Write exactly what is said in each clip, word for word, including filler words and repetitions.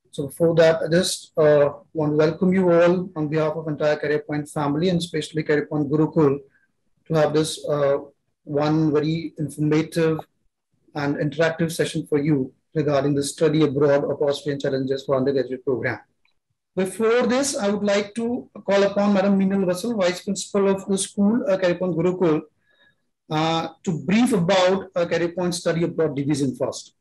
So for that, I just uh, want to welcome you all on behalf of entire Career Point family and especially Career Point Gurukul to have this uh, one very informative and interactive session for you regarding the study abroad opportunity and challenges for undergraduate program. Before this, I would like to call upon Madam Meenal Vassal, Vice Principal of the school, uh, Career Point Gurukul, uh, to brief about uh, Career Point Study Abroad Division first.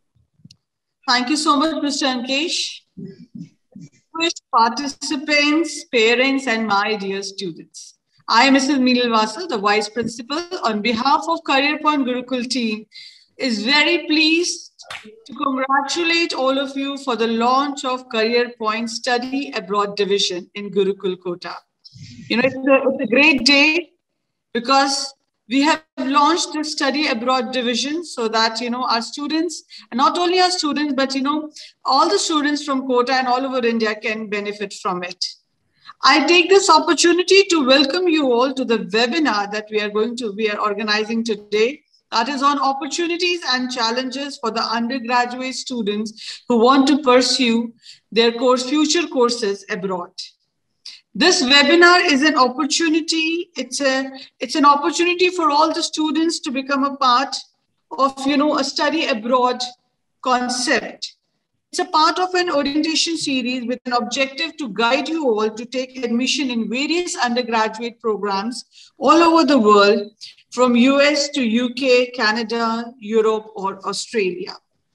Thank you so much, Mister Ankesh. Distinguished participants, parents, and my dear students. I am Missus Meenal Vassal, the Vice Principal, on behalf of Career Point Gurukul team, is very pleased to congratulate all of you for the launch of Career Point Study Abroad Division in Gurukul Kota. You know, it's a, it's a great day because we have launched the study abroad division so that, you know, our students, and not only our students, but, you know, all the students from Kota and all over India can benefit from it. I take this opportunity to welcome you all to the webinar that we are going to, we are organizing today. That is on opportunities and challenges for the undergraduate students who want to pursue their course, future courses abroad. This webinar is an opportunity. It's a it's an opportunity for all the students to become a part of, you know, a study abroad concept. It's a part of an orientation series with an objective to guide you all to take admission in various undergraduate programs all over the world, from U S to U K, Canada, Europe, or Australia.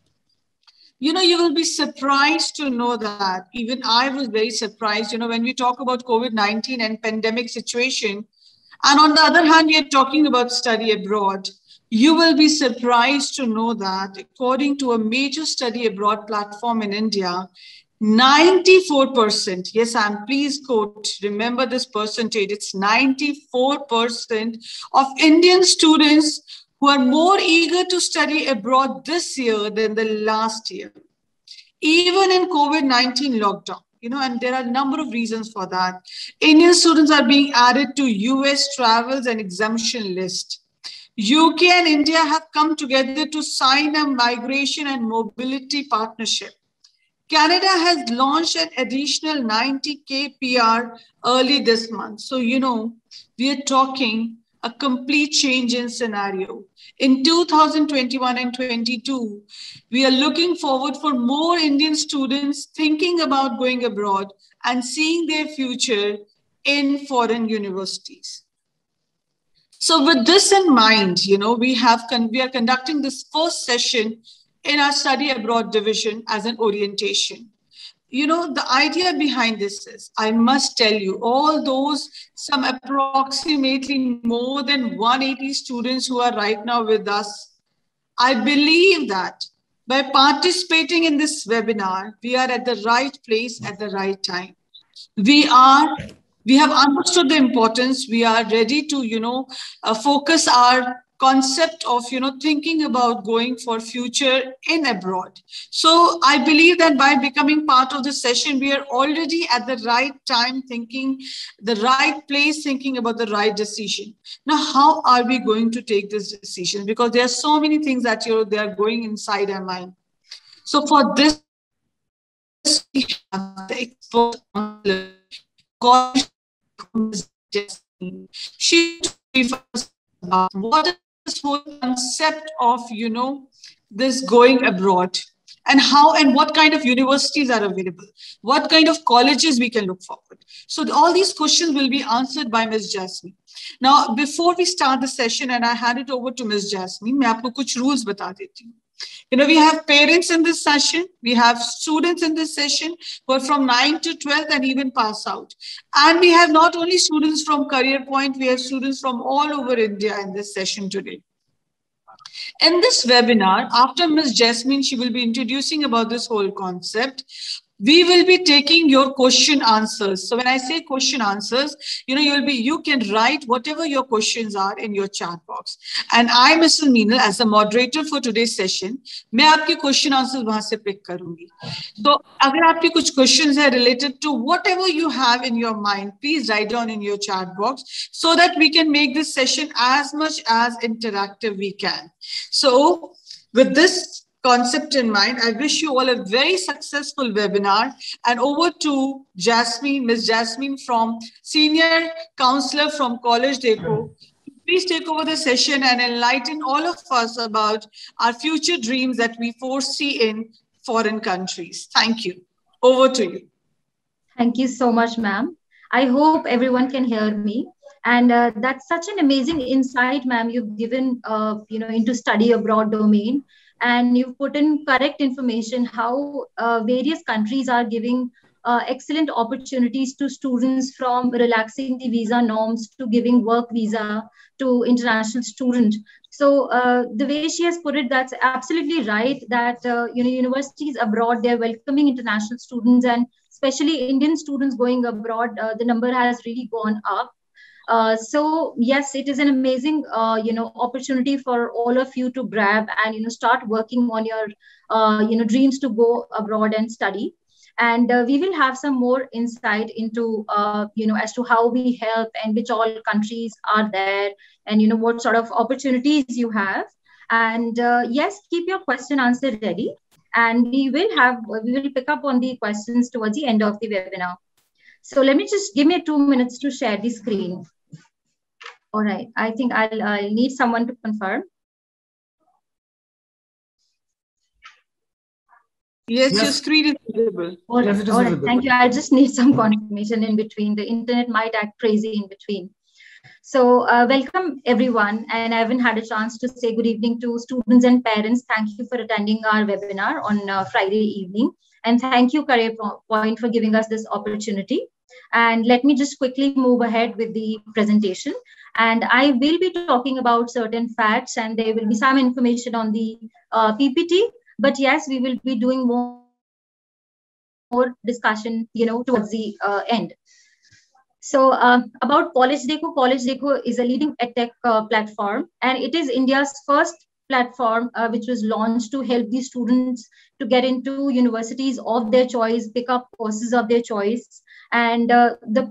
You know, you will be surprised to know that even I was very surprised, you know, when we talk about COVID nineteen and pandemic situation, and on the other hand, we are talking about study abroad, you will be surprised to know that according to a major study abroad platform in India, ninety-four percent, yes, I'm please quote, remember this percentage, it's ninety-four percent of Indian students who are more eager to study abroad this year than the last year, even in COVID nineteen lockdown. You know, and there are a number of reasons for that. Indian students are being added to U S travels and exemption list. U K and India have come together to sign a migration and mobility partnership. Canada has launched an additional ninety K P R early this month. So, you know, we are talking a complete change in scenario. In two thousand twenty-one and twenty-two, we are looking forward for more Indian students thinking about going abroad and seeing their future in foreign universities. So with this in mind, you know, we have we are conducting this first session in our study abroad division as an orientation. You know, the idea behind this is, I must tell you, all those, some approximately more than one hundred eighty students who are right now with us, I believe that by participating in this webinar, we are at the right place at the right time. We are, we have understood the importance. We are ready to, you know, uh, focus our concept of, you know, thinking about going for future in abroad. So I believe that by becoming part of the session, we are already at the right time thinking, the right place, thinking about the right decision. Now, how are we going to take this decision? Because there are so many things that, you know, they are going inside our mind. So for this, we have the expert she about what is this whole concept of, you know, this going abroad, and how and what kind of universities are available, what kind of colleges we can look forward. So all these questions will be answered by Miz Jasmine. Now, before we start the session and I hand it over to Miz Jasmine, मैं आपको कुछ rules बता देती हूँ. You know, we have parents in this session, we have students in this session who are from nine to twelve and even pass out. And we have not only students from Career Point, we have students from all over India in this session today. In this webinar, after Miz Jasmine, she will be introducing about this whole concept. We will be taking your question answers. So when I say question answers, you know, you'll be, you can write whatever your questions are in your chat box. And I, Missus Meenal, as the moderator for today's session, मैं आपके question answers वहाँ से pick करूँगी. So अगर आपके कुछ questions है related to whatever you have in your mind, please write down in your chat box so that we can make this session as much as interactive we can. So with this concept in mind, I wish you all a very successful webinar. And over to Jasmine, Miz Jasmine from Senior Counselor from College Deco. Please take over the session and enlighten all of us about our future dreams that we foresee in foreign countries. Thank you. Over to you. Thank you so much, ma'am. I hope everyone can hear me. And uh, that's such an amazing insight, ma'am, you've given, uh, you know, into study abroad domain. And you've put in correct information how uh, various countries are giving uh, excellent opportunities to students, from relaxing the visa norms to giving work visa to international student. So uh, the way she has put it, that's absolutely right, that uh, you know, universities abroad, they're welcoming international students, and especially Indian students going abroad, uh, the number has really gone up. Uh, so yes, it is an amazing, uh, you know, opportunity for all of you to grab and, you know, start working on your, uh, you know, dreams to go abroad and study. And uh, we will have some more insight into, uh, you know, as to how we help and which all countries are there, and, you know, what sort of opportunities you have. And uh, yes, keep your question answer ready. And we will have, we will pick up on the questions towards the end of the webinar. So let me just give me two minutes to share the screen. All right, I think I'll, I'll need someone to confirm. Yes, yes. Your screen is visible. All right, yes, all right. visible. Thank you. I just need some confirmation in between. The internet might act crazy in between. So uh, welcome everyone. And I haven't had a chance to say good evening to students and parents. Thank you for attending our webinar on uh, Friday evening. And thank you, Career Point, for giving us this opportunity. And let me just quickly move ahead with the presentation. And I will be talking about certain facts, and there will be some information on the uh, P P T. But yes, we will be doing more, more discussion, you know, towards the uh, end. So uh, about College Deco, College Deco is a leading edtech uh, platform, and it is India's first platform uh, which was launched to help the students to get into universities of their choice, pick up courses of their choice. And uh, the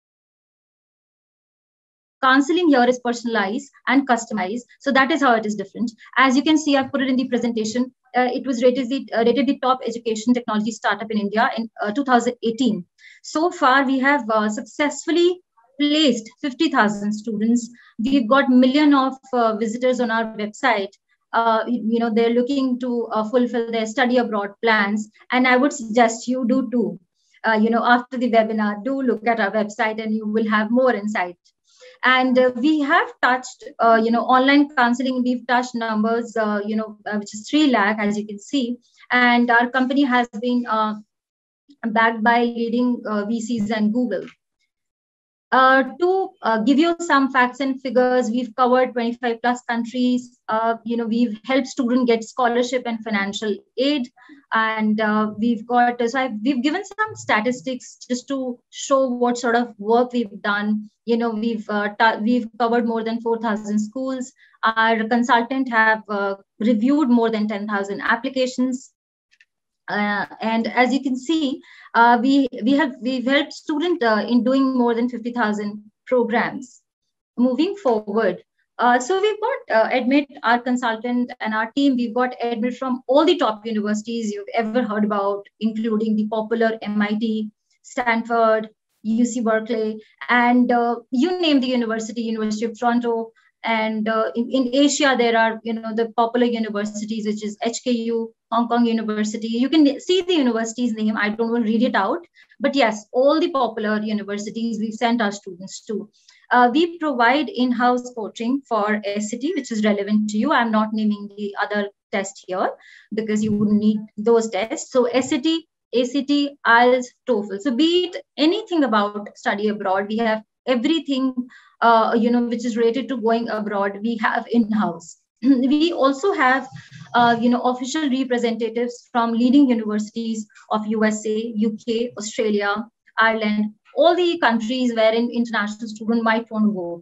counseling here is personalized and customized. So that is how it is different. As you can see, I've put it in the presentation. Uh, it was rated the, uh, rated the top education technology startup in India in uh, two thousand eighteen. So far, we have uh, successfully placed fifty thousand students. We've got million of uh, visitors on our website. Uh, you know, they're looking to uh, fulfill their study abroad plans. And I would suggest you do too. Uh, you know, after the webinar, do look at our website and you will have more insight. And uh, we have touched, uh, you know, online counseling. We've touched numbers, uh, you know, uh, which is three lakh, as you can see. And our company has been uh, backed by leading uh, V Cs and Google. Uh, to uh, give you some facts and figures, we've covered twenty-five plus countries. Uh, you know, we've helped students get scholarship and financial aid. And uh, we've got, so I've, we've given some statistics just to show what sort of work we've done. You know, we've uh, we've covered more than four thousand schools. Our consultant have uh, reviewed more than ten thousand applications. Uh, and as you can see, uh, we we have we've helped students uh, in doing more than fifty thousand programs. Moving forward, uh, so we've got uh, Admit, our consultant, and our team. We've got Admit from all the top universities you've ever heard about, including the popular M I T, Stanford, U C Berkeley, and uh, you name the university, University of Toronto. And uh, in, in Asia, there are, you know, the popular universities, which is H K U, Hong Kong University. You can see the university's name. I don't want to read it out. But yes, all the popular universities we've sent our students to. Uh, we provide in-house coaching for S C T, which is relevant to you. I'm not naming the other test here because you wouldn't need those tests. So S C T, A C T, I E L T S, TOEFL. So be it anything about study abroad, we have everything, uh, you know, which is related to going abroad, we have in-house. We also have, uh, you know, official representatives from leading universities of U S A, U K, Australia, Ireland, all the countries wherein international student might want to go.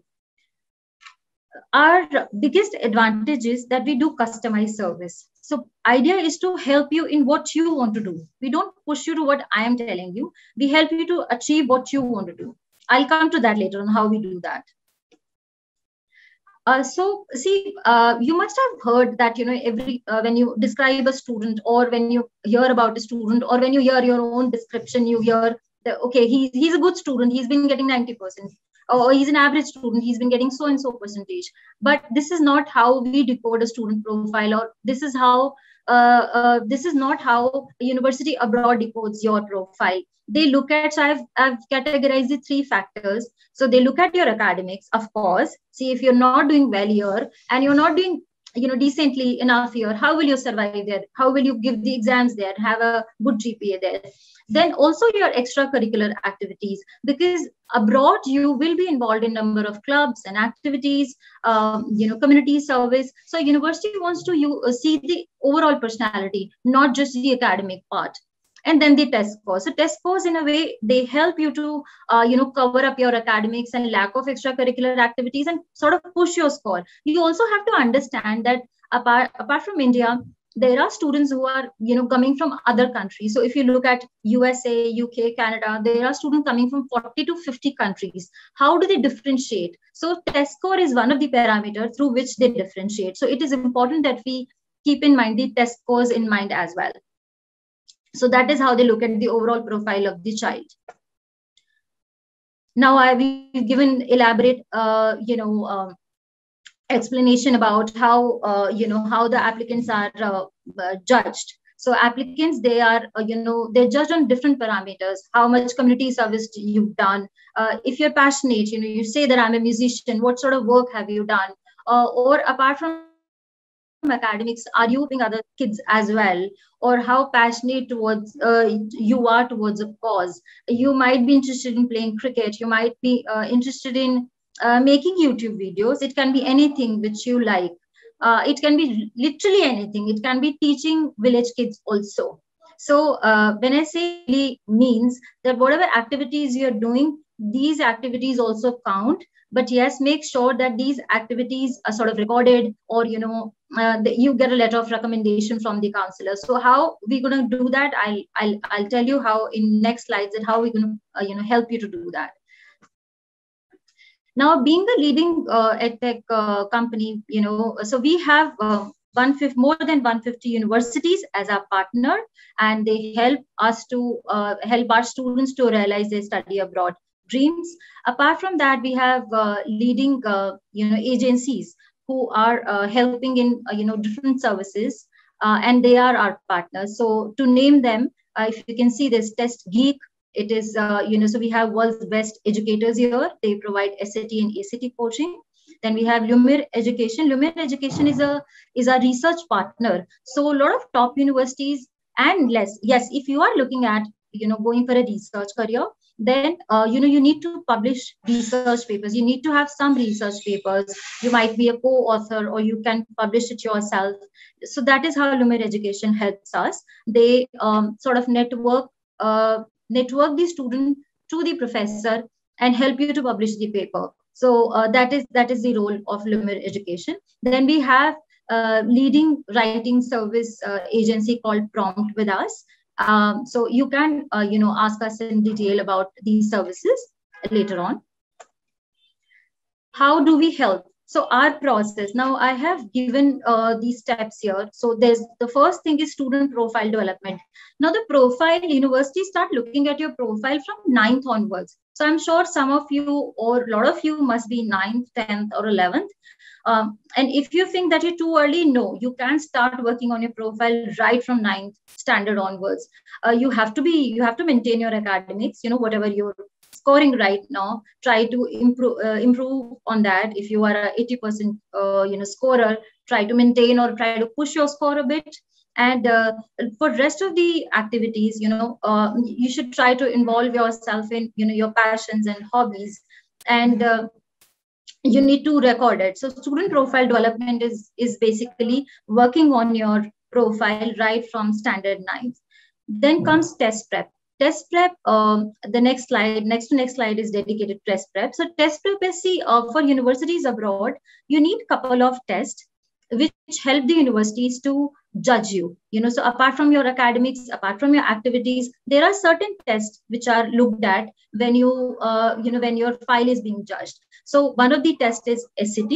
Our biggest advantage is that we do customized service. So idea is to help you in what you want to do. We don't push you to what I am telling you. We help you to achieve what you want to do. I'll come to that later on how we do that. Uh, so see, uh, you must have heard that, you know, every uh, when you describe a student, or when you hear about a student, or when you hear your own description, you hear that, okay, he, he's a good student, he's been getting ninety percent, or he's an average student, he's been getting so and so percentage. But this is not how we decode a student profile, or this is how uh, uh, this is not how a university abroad decodes your profile. They look at, so I've, I've categorized the three factors. So they look at your academics, of course. See, if you're not doing well here, and you're not doing, you know, decently enough here, how will you survive there? How will you give the exams there, have a good G P A there? Then also your extracurricular activities, because abroad you will be involved in number of clubs and activities, um, you know, community service. So university wants to you uh, see the overall personality, not just the academic part. And then the test scores. So test scores, in a way, they help you to, uh, you know, cover up your academics and lack of extracurricular activities and sort of push your score. You also have to understand that apart, apart from India, there are students who are, you know, coming from other countries. So if you look at U S A, U K, Canada, there are students coming from forty to fifty countries. How do they differentiate? So test score is one of the parameters through which they differentiate. So it is important that we keep in mind the test scores in mind as well. So that is how they look at the overall profile of the child. Now I've given elaborate, uh, you know, um, explanation about how, uh, you know, how the applicants are uh, uh, judged. So applicants, they are, uh, you know, they're judged on different parameters. How much community service you've done. Uh, if you're passionate, you know, you say that I'm a musician, what sort of work have you done? Uh, or apart from academics, are you helping other kids as well? Or how passionate towards uh, you are towards a cause? You might be interested in playing cricket. You might be uh, interested in uh, making YouTube videos. It can be anything which you like. Uh, it can be literally anything. It can be teaching village kids also. So uh, when I say really, means that whatever activities you're doing, these activities also count. But yes, make sure that these activities are sort of recorded, or, you know, uh, the, you get a letter of recommendation from the counselor. So how we're going to do that, I'll, I'll, I'll tell you how in next slides, and how we're going to, uh, you know, help you to do that. Now, being the leading uh, edtech uh, company, you know, so we have uh, one fifty, more than one hundred fifty universities as our partner, and they help us to uh, help our students to realize their study abroad dreams. Apart from that, we have uh, leading, uh, you know, agencies who are uh, helping in, uh, you know, different services, uh, and they are our partners. So to name them, uh, if you can see this, Test Geek. It is, uh, you know, so we have world's best educators here. They provide S A T and A C T coaching. Then we have Lumiere Education. Lumiere Education is a is a research partner. So a lot of top universities and less. Yes, if you are looking at, you know, going for a research career, then uh, you know, you need to publish research papers. You need to have some research papers. You might be a co-author, or you can publish it yourself. So that is how Lumiere Education helps us. They um, sort of network. Uh, network the student to the professor and help you to publish the paper. So uh, that is that is the role of Lumiere Education. Then we have a leading writing service uh, agency called Prompt with Us. Um, so you can uh, you know, ask us in detail about these services later on. How do we help? So our process, now I have given uh, these steps here. So there's the first thing is student profile development. Now the profile, universities start looking at your profile from ninth onwards. So I'm sure some of you, or a lot of you, must be ninth, tenth or eleventh. Um, and if you think that you're too early, no, you can start working on your profile right from ninth standard onwards. Uh, you have to be, you have to maintain your academics, you know, whatever you're scoring right now, try to improve uh, improve on that. If you are a eighty percent uh, you know, scorer, try to maintain or try to push your score a bit. And uh, for rest of the activities, you know, uh, you should try to involve yourself in, you know, your passions and hobbies, and uh, you need to record it. So student profile development is is basically working on your profile right from standard ninth. Then comes test prep. Test prep, um, the next slide, next to next slide is dedicated to test prep. So test prep is, see, uh, for universities abroad, you need a couple of tests which help the universities to judge you. You know, so apart from your academics, apart from your activities, there are certain tests which are looked at when you, uh, you know, when your file is being judged. So one of the tests is S A T.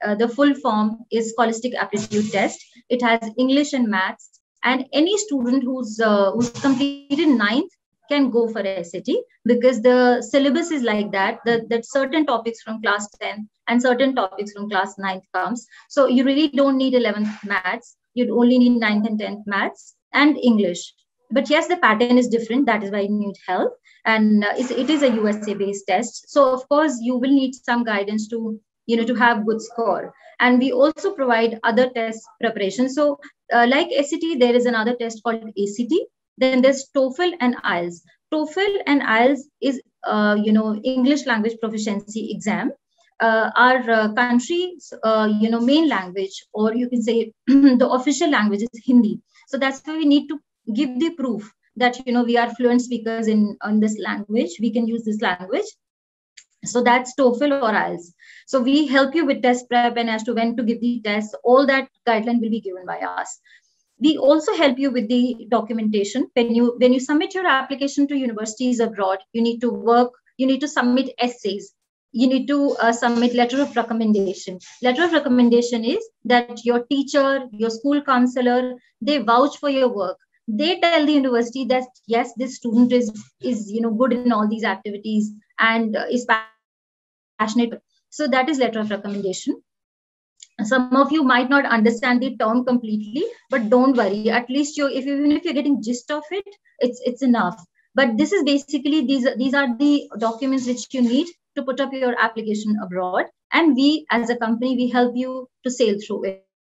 uh, the full form is Scholastic Aptitude Test. It has English and Maths, and any student who's uh, who's completed ninth can go for S A T, because the syllabus is like that, that, that certain topics from class ten and certain topics from class ninth comes. So you really don't need eleventh Maths. You'd only need ninth and tenth Maths and English. But yes, the pattern is different. That is why you need help. And uh, it's, it is a U S A-based test. So of course, you will need some guidance to, you know, to have good score. And we also provide other test preparation. So uh, like S A T, there is another test called A C T. Then there's TOEFL and I E L T S. TOEFL and I E L T S is, uh, you know, English language proficiency exam. Uh, our uh, country's, uh, you know, main language, or you can say the official language is Hindi. So that's why we need to give the proof that, you know, we are fluent speakers in, in this language. We can use this language. So that's TOEFL or I E L T S. So we help you with test prep and as to when to give the test. All that guideline will be given by us. We also help you with the documentation. When you when you submit your application to universities abroad, you need to work, you need to submit essays. You need to uh, submit letter of recommendation. Letter of recommendation is that your teacher, your school counselor, they vouch for your work. They tell the university that, yes, this student is, is you know, good in all these activities and uh, is passionate. So that is letter of recommendation. Some of you might not understand the term completely, but don't worry. At least you, if even if you're getting gist of it, it's it's enough. But this is basically, these, these are the documents which you need to put up your application abroad. And we, as a company, we help you to sail through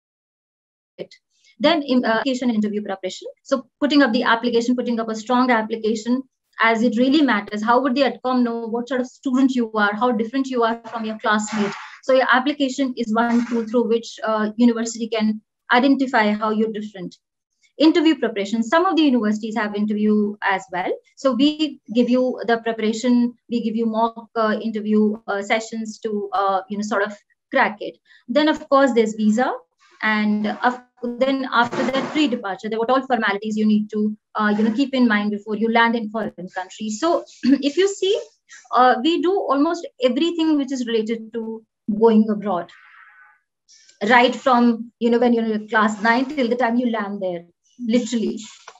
it. Then in, uh, application and interview preparation. So putting up the application, putting up a strong application, as it really matters. How would the ADCOM know what sort of student you are, how different you are from your classmate? So your application is one tool through which uh, university can identify how you're different. Interview preparation. Some of the universities have interview as well. So we give you the preparation, we give you mock uh, interview uh, sessions to, uh, you know, sort of crack it. Then of course there's visa. And uh, then after that pre-departure, there were all formalities you need to, uh, you know, keep in mind before you land in foreign countries. So if you see, uh, we do almost everything which is related to going abroad, right from, you know, when you're in class nine till the time you land there. Literally.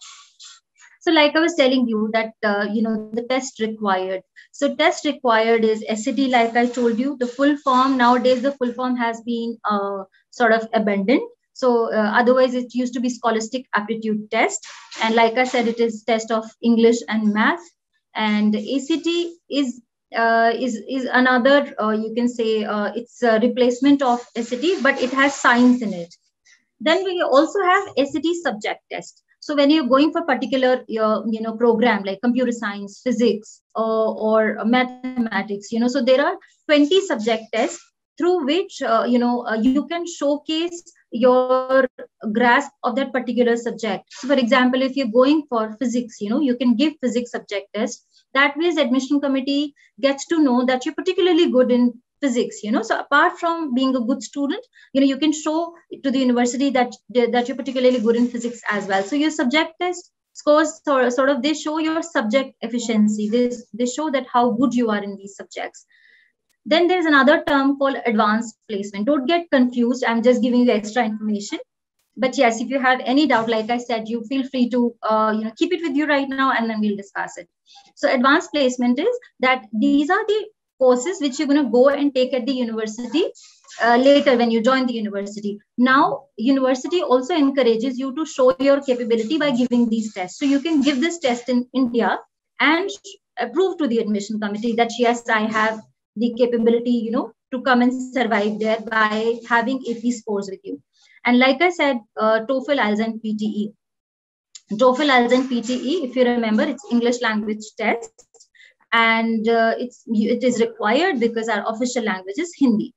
So like I was telling you that, uh, you know, the test required. So test required is S A T, like I told you, the full form. Nowadays, the full form has been uh, sort of abandoned. So uh, otherwise, it used to be Scholastic Aptitude Test. And like I said, it is test of English and Math. And A C T is uh, is, is another, uh, you can say, uh, it's a replacement of S A T, but it has science in it. Then we also have S A T subject test. So when you're going for particular, your, you know, program like computer science, physics, or, or mathematics, you know, so there are twenty subject tests through which, uh, you know, uh, you can showcase your grasp of that particular subject. So for example, if you're going for physics, you know, you can give physics subject test. That way, the admission committee gets to know that you're particularly good in physics, you know. So apart from being a good student, you know, you can show to the university that that you're particularly good in physics as well. So your subject test scores sort, sort of, they show your subject efficiency. They, they show that how good you are in these subjects. Then there's another term called advanced placement. Don't get confused. I'm just giving you extra information. But yes, if you have any doubt, like I said, you feel free to uh, you know, keep it with you right now, and then we'll discuss it. So advanced placement is that these are the courses which you're going to go and take at the university uh, later when you join the university. Now, university also encourages you to show your capability by giving these tests. So you can give this test in India and prove to the admission committee that, yes, I have the capability, you know, to come and survive there by having A P scores with you. And like I said, uh, TOEFL, I E L T S, and P T E. TOEFL, I E L T S, and P T E, if you remember, it's English language test. And uh, it's it is required because our official language is Hindi.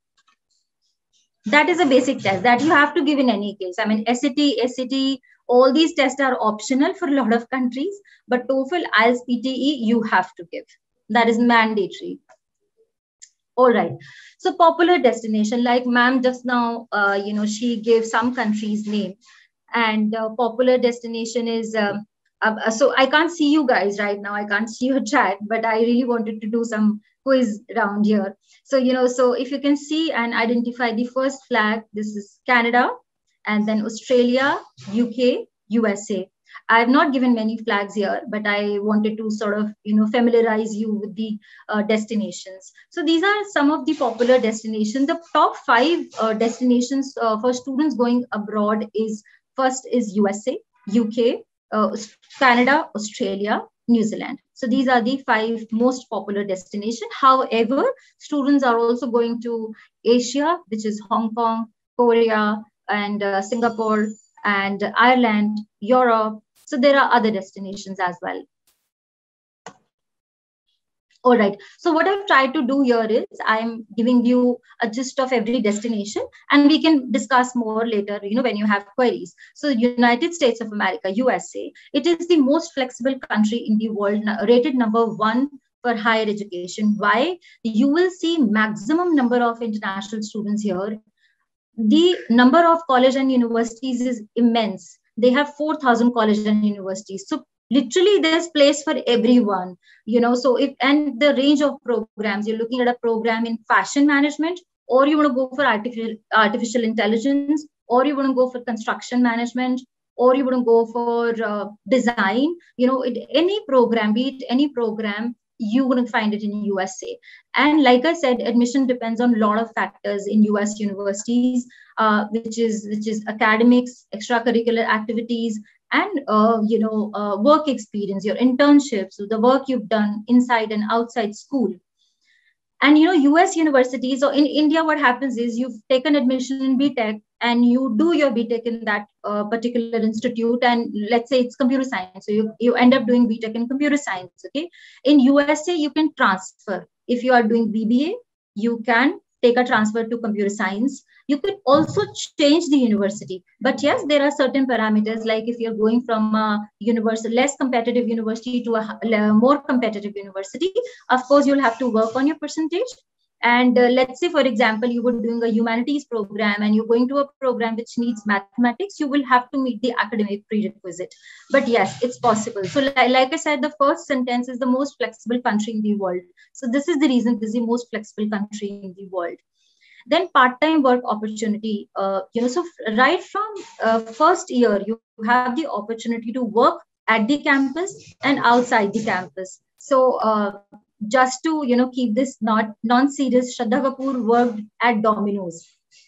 That is a basic test that you have to give in any case. I mean, S A T, S A T, all these tests are optional for a lot of countries, but TOEFL, I E L T S, P T E, you have to give. That is mandatory. All right. So popular destination, like ma'am just now, uh, you know, she gave some country's name, and uh, popular destination is. Uh, Uh, so I can't see you guys right now. I can't see your chat, but I really wanted to do some quiz round here. So, you know, so if you can see and identify the first flag, this is Canada, and then Australia, U K, U S A. I have not given many flags here, but I wanted to sort of, you know, familiarize you with the uh, destinations. So these are some of the popular destinations. The top five uh, destinations uh, for students going abroad is, first is U S A, U K, uh, Canada, Australia, New Zealand. So these are the five most popular destinations. However, students are also going to Asia, which is Hong Kong, Korea, and uh, Singapore, and Ireland, Europe. So there are other destinations as well. All right. So what I've tried to do here is I'm giving you a gist of every destination, and we can discuss more later, you know, when you have queries. So United States of America, U S A, it is the most flexible country in the world, rated number one for higher education. Why? You will see maximum number of international students here. The number of colleges and universities is immense. They have four thousand colleges and universities. So literally there's place for everyone, you know. So if, and the range of programs, you're looking at a program in fashion management, or you want to go for artificial, artificial intelligence, or you want to go for construction management, or you want to go for uh, design, you know, it, any program, be it any program, you wouldn't find it in U S A. And like I said, admission depends on a lot of factors in U S universities, uh, which is which is academics, extracurricular activities, and uh, you know, uh, work experience, your internships, the work you've done inside and outside school. And you know, U S universities, or in India, what happens is you've taken admission in B Tech and you do your B Tech in that uh, particular institute, and let's say it's computer science. So you, you end up doing B Tech in computer science, okay? In U S A, you can transfer. If you are doing B B A, you can take a transfer to computer science. You could also change the university. But yes, there are certain parameters, like if you're going from a university, less competitive university to a, a more competitive university, of course, you'll have to work on your percentage. And uh, let's say, for example, you were doing a humanities program and you're going to a program which needs mathematics, you will have to meet the academic prerequisite. But yes, it's possible. So like, like I said, the first sentence is the most flexible country in the world. So this is the reason this is the most flexible country in the world. Then part-time work opportunity, uh, you know, so right from uh, first year, you have the opportunity to work at the campus and outside the campus. So uh, just to, you know, keep this not non-serious, Shraddha Kapoor worked at Domino's.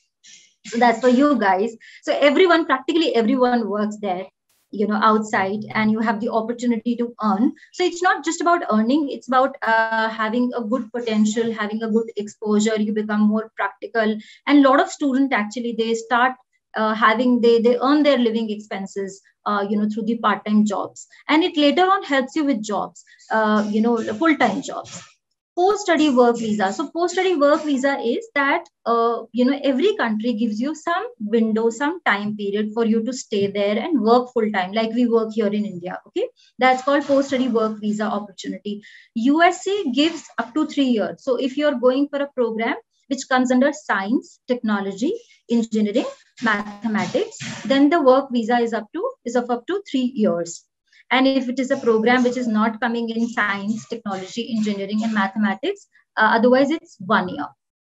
So that's for you guys. So everyone, practically everyone works there, you know, outside, and you have the opportunity to earn. So it's not just about earning, it's about uh, having a good potential, having a good exposure. You become more practical, and a lot of students actually, they start uh, having, they, they earn their living expenses, uh, you know, through the part-time jobs. And it later on helps you with jobs, uh, you know, full-time jobs. Post-study work visa. So post-study work visa is that, uh, you know, every country gives you some window, some time period for you to stay there and work full-time, like we work here in India, okay? That's called post-study work visa opportunity. U S A gives up to three years. So if you're going for a program which comes under science, technology, engineering, mathematics, then the work visa is up to, is of up to three years. And if it is a program which is not coming in science, technology, engineering, and mathematics, uh, otherwise it's one year.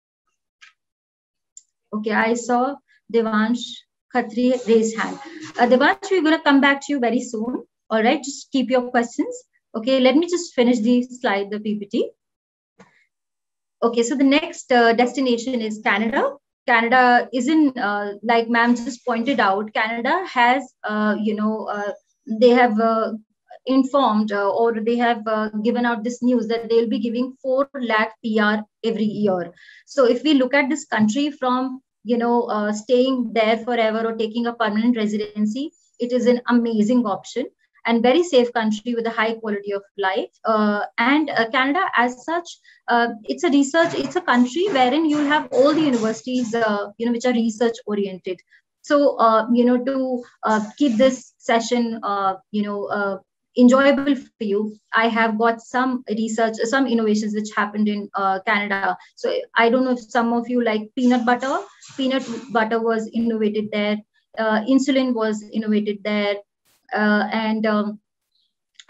Okay, I saw Devansh Khatri raise hand. Uh, Devansh, we're going to come back to you very soon. All right, just keep your questions. Okay, let me just finish the slide, the P P T. Okay, so the next uh, destination is Canada. Canada is in, uh, like ma'am just pointed out, Canada has, uh, you know, uh, they have uh, informed uh, or they have uh, given out this news that they'll be giving four lakh P R every year. So if we look at this country from, you know, uh, staying there forever or taking a permanent residency, it is an amazing option and very safe country with a high quality of life. Uh, and uh, Canada as such, uh, it's a research, it's a country wherein you have all the universities, uh, you know, which are research oriented. So, uh, you know, to uh, keep this session, uh, you know, uh, enjoyable for you, I have got some research, some innovations which happened in uh, Canada. So I don't know if some of you like peanut butter. Peanut butter was innovated there. Uh, insulin was innovated there. Uh, and um,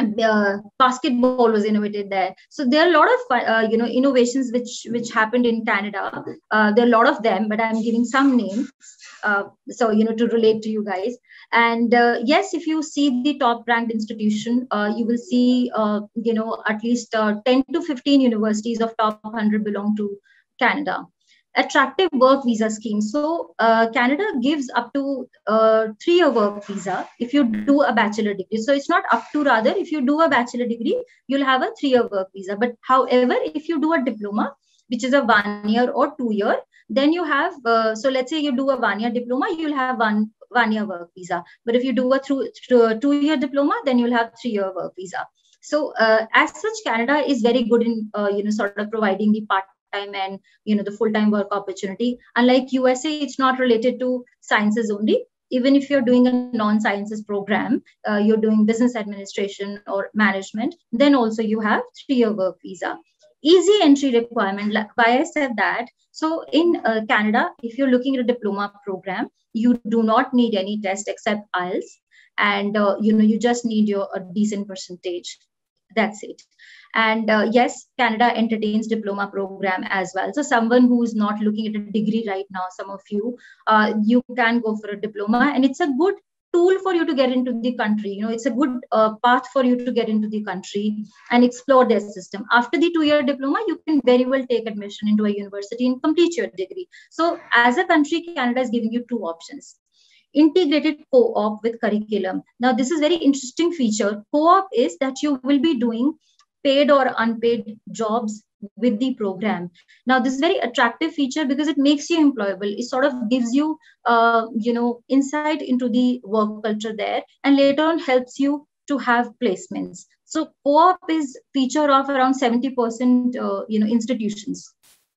Uh, basketball was innovated there. So there are a lot of uh, you know innovations which which happened in Canada. Uh, there are a lot of them, but I'm giving some names. Uh, so you know to relate to you guys. And uh, yes, if you see the top ranked institution, uh, you will see uh, you know at least uh, ten to fifteen universities of top one hundred belong to Canada. Attractive work visa scheme. So uh, Canada gives up to uh, three-year work visa if you do a bachelor degree. So it's not up to, rather, if you do a bachelor degree, you'll have a three-year work visa. But however, if you do a diploma, which is a one-year or two-year, then you have, uh, so let's say you do a one-year diploma, you'll have one one-year work visa. But if you do a through, through two-year diploma, then you'll have three-year work visa. So uh, as such, Canada is very good in, uh, you know, sort of providing the part time and you know the full-time work opportunity. Unlike U S A, it's not related to sciences only. Even if you're doing a non-sciences program, uh, you're doing business administration or management, then also you have three-year work visa. Easy entry requirement, like why I said that. So in uh, Canada, if you're looking at a diploma program, you do not need any test except I E L T S, and uh, you know you just need your a decent percentage. That's it. And uh, yes, Canada entertains diploma program as well. So someone who is not looking at a degree right now, some of you, uh, you can go for a diploma, and it's a good tool for you to get into the country. You know, it's a good uh, path for you to get into the country and explore their system. After the two-year diploma, you can very well take admission into a university and complete your degree. So as a country, Canada is giving you two options. Integrated co-op with curriculum. Now, this is very interesting feature. Co-op is that you will be doing paid or unpaid jobs with the program. Now, this is very attractive feature because it makes you employable. It sort of gives you, uh, you know, insight into the work culture there, and later on helps you to have placements. So co-op is feature of around seventy percent, uh, you know, institutions.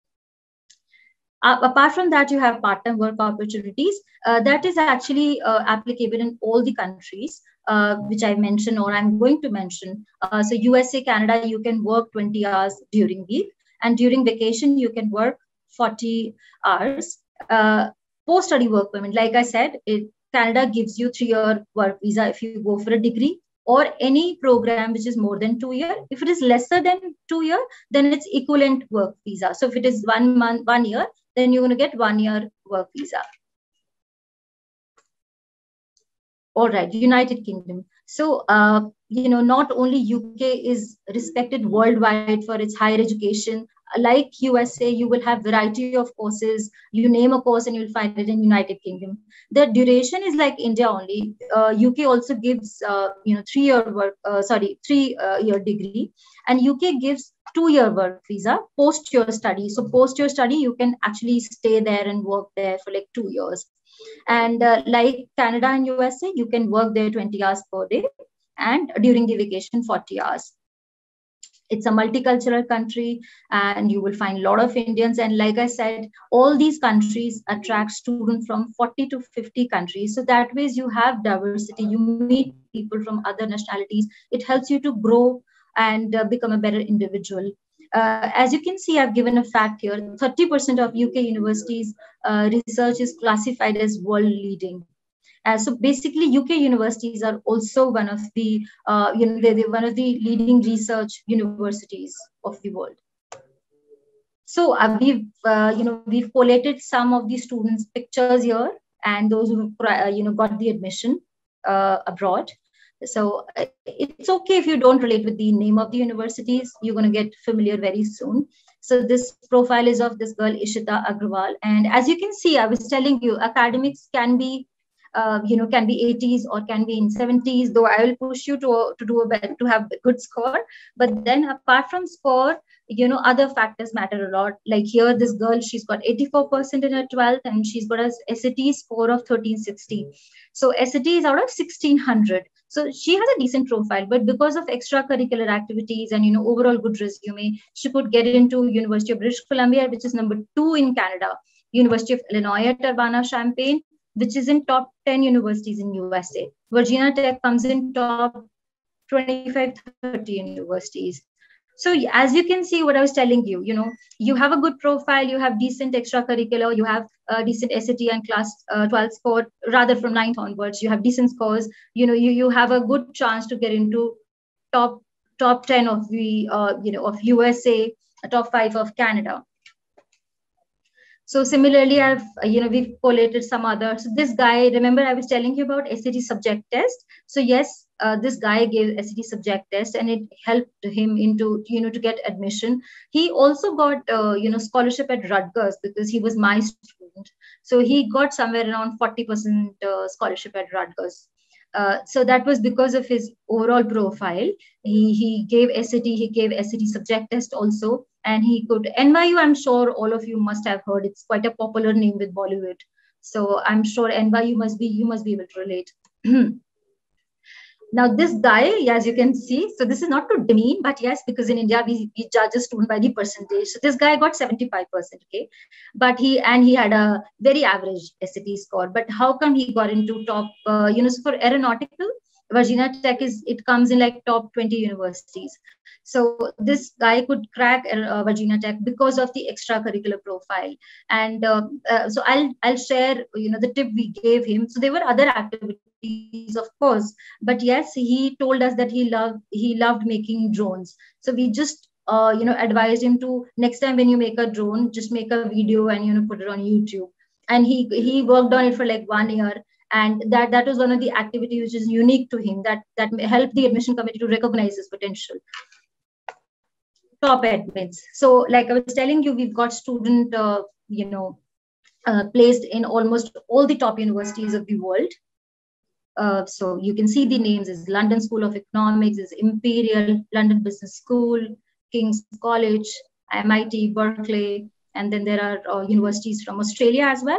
Uh, apart from that, you have part-time work opportunities. Uh, that is actually uh, applicable in all the countries, uh, which I mentioned or I'm going to mention. Uh, so U S A, Canada, you can work twenty hours during week, and during vacation, you can work forty hours. Uh, post-study work permit, like I said, it, Canada gives you three-year work visa if you go for a degree or any program which is more than two years. If it is lesser than two years, then it's equivalent work visa. So if it is one month, one year, then you're going to get one year work visa. All right, United Kingdom. So, uh, you know, not only U K is respected worldwide for its higher education. Like U S A, you will have variety of courses. You name a course and you'll find it in United Kingdom. The duration is like India only. Uh, U K also gives, uh, you know, three-year work, uh, sorry, three-year degree. And U K gives two-year work visa post your study. So post your study, you can actually stay there and work there for like two years. And uh, like Canada and U S A, you can work there twenty hours per day, and during the vacation, forty hours. It's a multicultural country, and you will find a lot of Indians. And like I said, all these countries attract students from forty to fifty countries. So that way you have diversity. You meet people from other nationalities. It helps you to grow and uh, become a better individual. Uh, as you can see, I've given a fact here. thirty percent of U K universities uh, research is classified as world leading. Uh, so basically, U K universities are also one of the, uh, you know, they're, they're one of the leading research universities of the world. So uh, we've, uh, you know, we've collated some of the students' pictures here, and those who, uh, you know, got the admission uh, abroad. So uh, it's okay if you don't relate with the name of the universities. You're going to get familiar very soon. So this profile is of this girl, Ishita Agrawal. And as you can see, I was telling you, academics can be Uh, you know, can be eighties or can be in seventies, though I will push you to, to do a better, to have a good score. But then apart from score, you know, other factors matter a lot. Like here, this girl, she's got eighty-four percent in her twelfth, and she's got a S A T score of thirteen sixty. So S A T is out of sixteen hundred. So she has a decent profile, but because of extracurricular activities and, you know, overall good resume, she could get into University of British Columbia, which is number two in Canada, University of Illinois at Urbana-Champaign, which is in top ten universities in U S A. Virginia Tech comes in top twenty-five, thirty universities. So as you can see, what I was telling you, you know, you have a good profile, you have decent extracurricular, you have a decent S A T and class uh, twelve score, rather from ninth onwards, you have decent scores, you know, you, you have a good chance to get into top top ten of the uh, you know of U S A, top five of Canada. So similarly, I've, you know, we've collated some others. So this guy, remember I was telling you about S A T subject test. So yes, uh, this guy gave S A T subject test and it helped him into, you know, to get admission. He also got, uh, you know, scholarship at Rutgers because he was my student. So he got somewhere around forty percent uh, scholarship at Rutgers. Uh, so that was because of his overall profile. He, he gave S A T, he gave S A T subject test also. And he could, N Y U, I'm sure all of you must have heard. It's quite a popular name with Bollywood. So I'm sure N Y U must be, you must be able to relate. Now this guy, as you can see, so this is not to demean, but yes, because in India, we, we judge a student by the percentage. So this guy got seventy-five percent, okay? But he, and he had a very average S A T score. But how come he got into top, uh, you know, so for aeronautical, Virginia Tech is, it comes in like top twenty universities. So this guy could crack uh, Virginia Tech because of the extracurricular profile. And uh, uh, so I'll, I'll share, you know, the tip we gave him. So there were other activities, of course, but yes, he told us that he loved, he loved making drones. So we just, uh, you know, advised him to, next time when you make a drone, just make a video and, you know, put it on YouTube. And he, he worked on it for like one year. And that, that was one of the activities which is unique to him, that, that helped the admission committee to recognize his potential. Top admits. So like I was telling you, we've got student, uh, you know, uh, placed in almost all the top universities of the world. Uh, so you can see the names is London School of Economics, is Imperial, London Business School, King's College, M I T, Berkeley, and then there are uh, universities from Australia as well.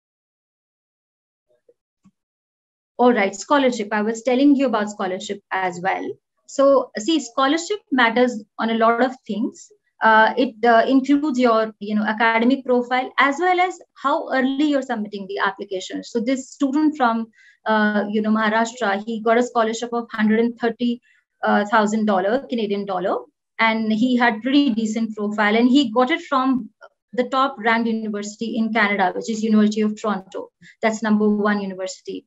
All right, scholarship. I was telling you about scholarship as well. So see, scholarship matters on a lot of things. Uh, it uh, includes your, you know, academic profile as well as how early you're submitting the application. So this student from, uh, you know, Maharashtra, he got a scholarship of one hundred thirty thousand dollars Canadian dollar, and he had pretty decent profile, and he got it from the top ranked university in Canada, which is University of Toronto. That's number one university.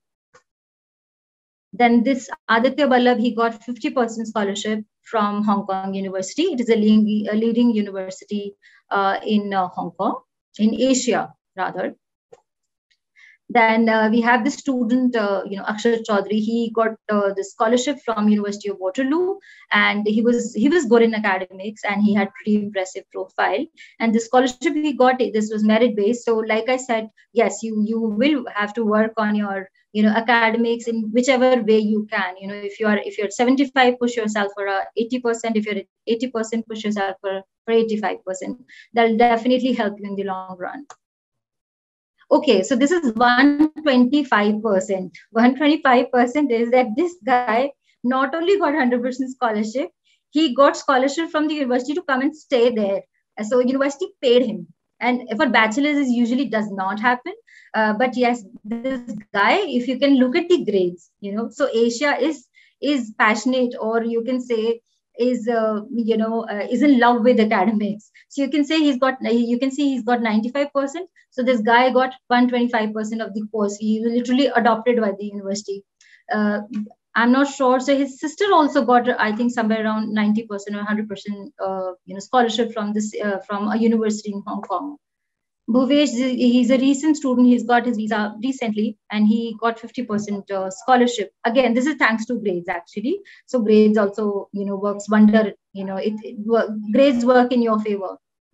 Then this Aditya Ballabh, he got fifty percent scholarship from Hong Kong University. It is a leading, a leading university uh, in uh, Hong Kong, in Asia rather. Then uh, we have the student, uh, you know, Akshar Chaudhary. He got uh, the scholarship from University of Waterloo, and he was he was good in academics, and he had pretty impressive profile. And the scholarship he got, this was merit based. So, like I said, yes, you you will have to work on your, you know, academics in whichever way you can. You know, if you are if you're seventy-five, push yourself for a eighty percent. If you're at eighty percent, push yourself for for eighty-five percent. That'll definitely help you in the long run. Okay, so this is one hundred twenty-five percent. one hundred twenty-five percent is that this guy not only got one hundred percent scholarship, he got scholarship from the university to come and stay there. So university paid him. And for bachelors, it usually does not happen. Uh, but yes, this guy, if you can look at the grades, you know, so Asia is is passionate, or you can say is, uh, you know, uh, is in love with academics. So you can say he's got, you can see he's got ninety-five percent. So this guy got one hundred twenty-five percent of the course. He was literally adopted by the university. Uh, I'm not sure. So his sister also got, I think, somewhere around ninety percent or one hundred percent, uh, you know, scholarship from this, uh, from a university in Hong Kong. Bhuvesh, he's a recent student. He's got his visa recently, and he got fifty percent uh, scholarship. Again, this is thanks to grades, actually. So grades also, you know, works wonder. You know, it, it work, grades work in your favor.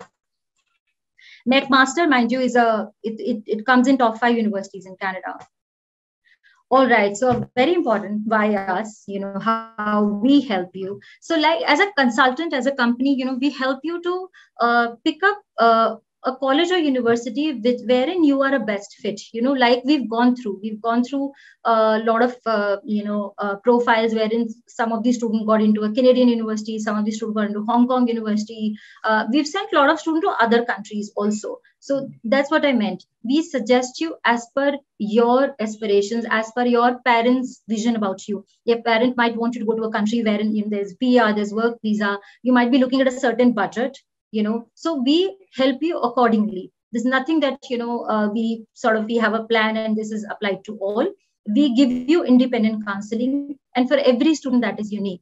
McMaster, mind you, is a it, it it comes in top five universities in Canada. All right, so very important. Why us? You know, how, how we help you. So, like as a consultant, as a company, you know, we help you to uh, pick up uh, a college or university with, wherein you are a best fit, you know, like we've gone through, we've gone through a lot of, uh, you know, uh, profiles wherein some of the students got into a Canadian university, some of the students got into Hong Kong University. Uh, we've sent a lot of students to other countries also. So that's what I meant. We suggest you as per your aspirations, as per your parents' vision about you. Your parent might want you to go to a country wherein, you know, there's P R, there's work visa. You might be looking at a certain budget. You know, so we help you accordingly. There's nothing that, you know, uh, we sort of, we have a plan and this is applied to all. We give you independent counseling, and for every student that is unique.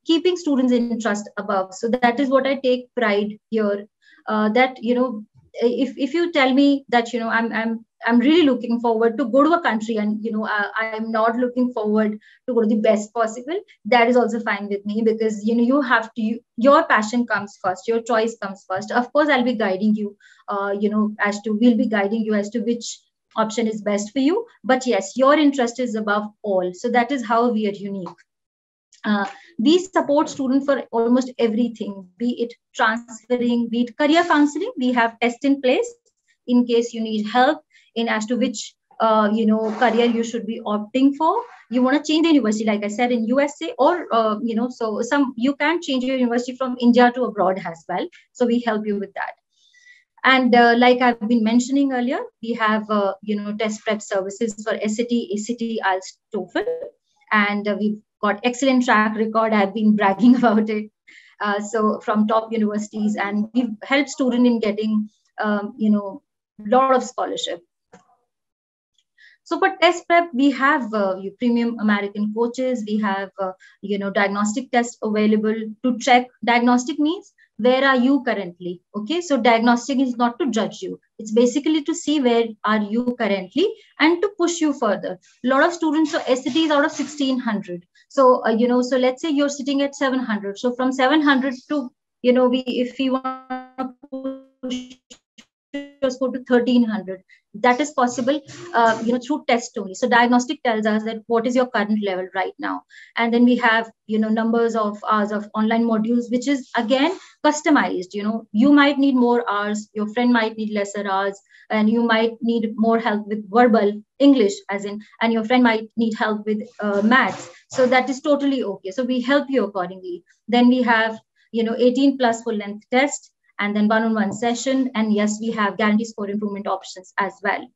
keeping students in trust above. So that is what I take pride here. Uh, that, you know, if, if you tell me that, you know, I'm, I'm, I'm really looking forward to go to a country and, you know, I, I'm not looking forward to go to the best possible, that is also fine with me, because, you know, you have to, you, your passion comes first, your choice comes first. Of course, I'll be guiding you, uh, you know, as to, we'll be guiding you as to which option is best for you. But yes, your interest is above all. So that is how we are unique. Uh, we support students for almost everything, be it transferring, be it career counseling. We have tests in place in case you need help in as to which uh, you know, career you should be opting for. You want to change the university, like I said, in U S A, or uh, you know, so some you can change your university from India to abroad as well. So we help you with that. And uh, like I've been mentioning earlier, we have uh, you know, test prep services for S A T, A C T, I E L T S, TOEFL, and uh, we've got excellent track record. I've been bragging about it. Uh, so from top universities, and we've helped students in getting um, you know, lot of scholarship. So for test prep, we have uh, premium American coaches. We have, uh, you know, diagnostic tests available to check. Diagnostic means where are you currently? Okay, so diagnostic is not to judge you. It's basically to see where are you currently and to push you further. A lot of students, so S A T is out of sixteen hundred. So, uh, you know, so let's say you're sitting at seven hundred. So from seven hundred to, you know, we, if we want to push go to thirteen hundred, that is possible uh, you know, through test only. So diagnostic tells us that what is your current level right now, and then we have, you know, numbers of hours of online modules, which is again customized. You know, you might need more hours, your friend might need lesser hours, and you might need more help with verbal English, as in, and your friend might need help with uh, maths. So that is totally okay. So we help you accordingly. Then we have, you know, eighteen plus full length test, and then one-on-one session. And yes, we have guarantee score improvement options as well.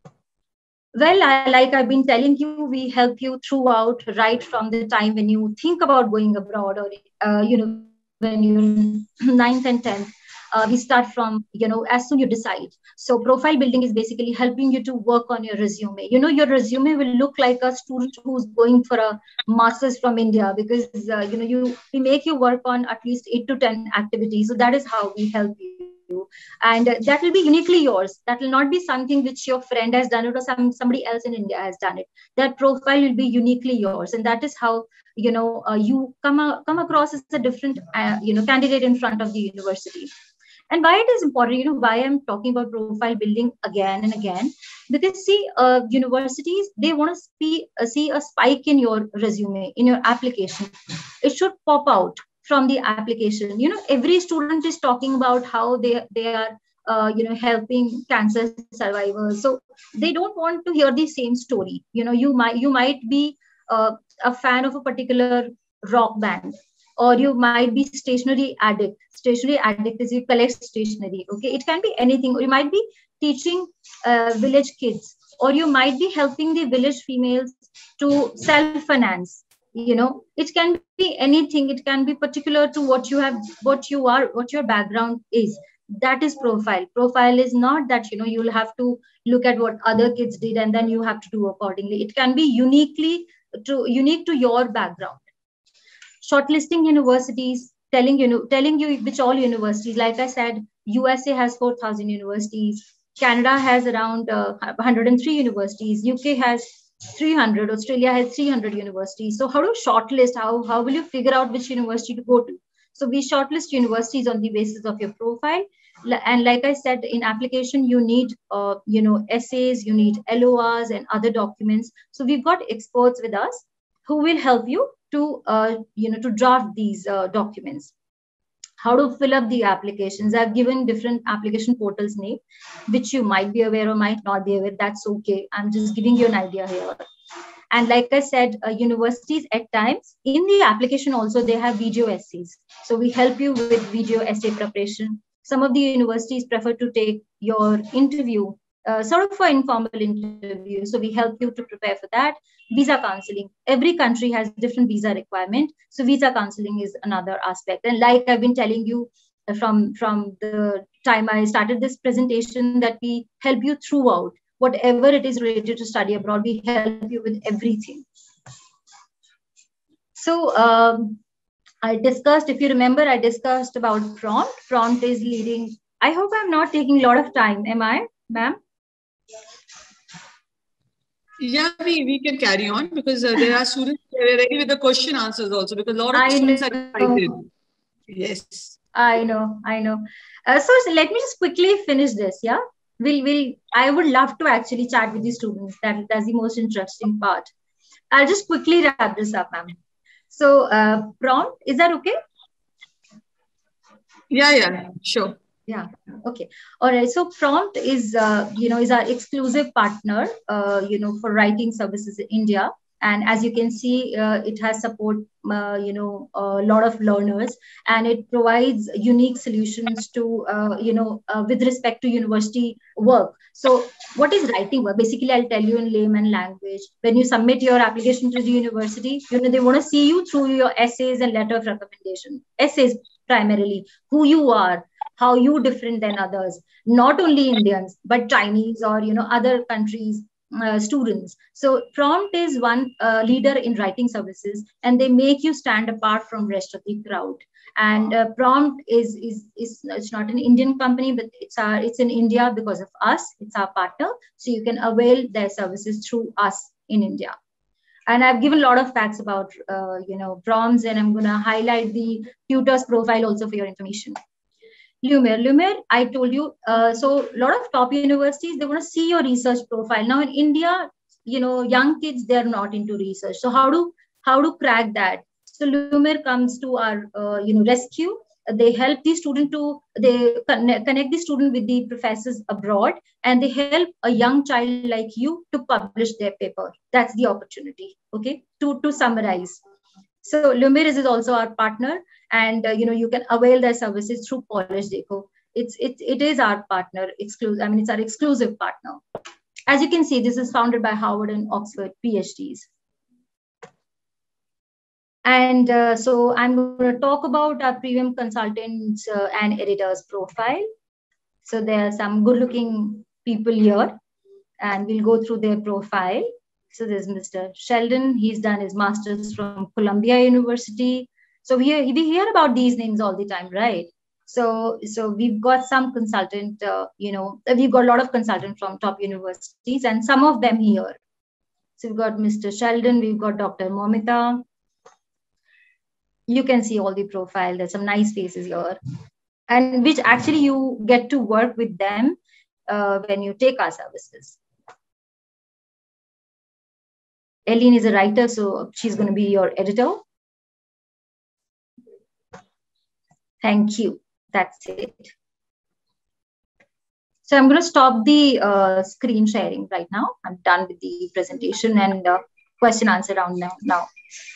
Well, I, like I've been telling you, we help you throughout, right from the time when you think about going abroad, or, uh, you know, when you're ninth and tenth. Uh, we start from, you know, as soon you decide. So profile building is basically helping you to work on your resume. You know, your resume will look like a student who's going for a master's from India, because, uh, you know, you we make you work on at least eight to ten activities. So that is how we help you. And uh, that will be uniquely yours. That will not be something which your friend has done it or some somebody else in India has done it. That profile will be uniquely yours. And that is how, you know, uh, you come, uh, come across as a different, uh, you know, candidate in front of the university. And why it is important, you know, why I'm talking about profile building again and again, because see, uh, universities, they want to see, uh, see a spike in your resume, in your application. It should pop out from the application. You know, every student is talking about how they, they are, uh, you know, helping cancer survivors. So they don't want to hear the same story. You know, you might, you might be uh, a fan of a particular rock band, or you might be stationery addict. Stationery addict is you collect stationery. Okay, it can be anything. Or you might be teaching uh, village kids, or you might be helping the village females to self-finance. You know, it can be anything. It can be particular to what you have, what you are, what your background is. That is profile. Profile is not that, you know, you'll have to look at what other kids did and then you have to do accordingly. It can be uniquely to unique to your background. Shortlisting universities, telling you know, telling you which all universities. Like I said, U S A has four thousand universities. Canada has around uh, one hundred three universities. U K has three hundred. Australia has three hundred universities. So how to shortlist? How how will you figure out which university to go to? So we shortlist universities on the basis of your profile. And like I said, in application, you need uh, you know, essays, you need L O Rs and other documents. So we've got experts with us who will help you to, uh, you know, to draft these uh, documents. How to fill up the applications. I've given different application portals name, which you might be aware or might not be aware. That's okay. I'm just giving you an idea here. And like I said, uh, universities at times in the application also, they have video essays. So we help you with video essay preparation. Some of the universities prefer to take your interview, uh, sort of an informal interview. So we help you to prepare for that. Visa counseling. Every country has different visa requirement. So visa counseling is another aspect. And like I've been telling you from, from the time I started this presentation, that we help you throughout. Whatever it is related to study abroad, we help you with everything. So um, I discussed, if you remember, I discussed about prompt. Prompt is leading. I hope I'm not taking a lot of time. Am I, ma'am? Yeah, we, we can carry on because uh, there are students who are ready with the question answers also, because a lot of I students know. are excited. Yes. I know, I know. Uh, so, so let me just quickly finish this. Yeah, we'll, we'll, I would love to actually chat with the students. That, that's the most interesting part. I'll just quickly wrap this up, ma'am. So, uh, prompt, is that okay? Yeah, yeah, sure. Yeah. Okay. All right. So Prompt is, uh, you know, is our exclusive partner, uh, you know, for writing services in India. And as you can see, uh, it has support, uh, you know, a lot of learners, and it provides unique solutions to, uh, you know, uh, with respect to university work. So what is writing work? Basically, I'll tell you in layman language. When you submit your application to the university, you know, they want to see you through your essays and letter of recommendation. Essays primarily, who you are, how you different than others, not only Indians but Chinese or you know other countries uh, students. So Prompt is one uh, leader in writing services, and they make you stand apart from rest of the crowd. And uh, Prompt is is is it's not an Indian company, but it's our it's in India because of us. It's our partner, so you can avail their services through us in India. And I've given a lot of facts about uh, you know prompts, and I'm going to highlight the tutor's profile also for your information. Lumiere, Lumiere, I told you. Uh, so a lot of top universities, they want to see your research profile. Now in India, you know, young kids, they're not into research. So how do how to crack that? So Lumiere comes to our uh, you know rescue. They help the student to they connect, connect the student with the professors abroad, and they help a young child like you to publish their paper. That's the opportunity. Okay, to to summarize. So Lumiere is also our partner, and uh, you know you can avail their services through Polish Deco. It's it it is our partner exclusive. I mean, it's our exclusive partner. As you can see, this is founded by Harvard and Oxford PhDs. And uh, so I'm going to talk about our premium consultants uh, and editors profile. So there are some good-looking people here, and we'll go through their profile. So there's Mister Sheldon. He's done his master's from Columbia University. So we, we hear about these names all the time, right? So, so we've got some consultant, uh, you know, we've got a lot of consultants from top universities, and some of them here. So we've got Mister Sheldon, we've got Doctor Momita. You can see all the profile. There's some nice faces here, and which actually you get to work with them uh, when you take our services. Eileen is a writer, so she's going to be your editor. Thank you. That's it. So I'm going to stop the uh, screen sharing right now. I'm done with the presentation and uh, question answer round now. now.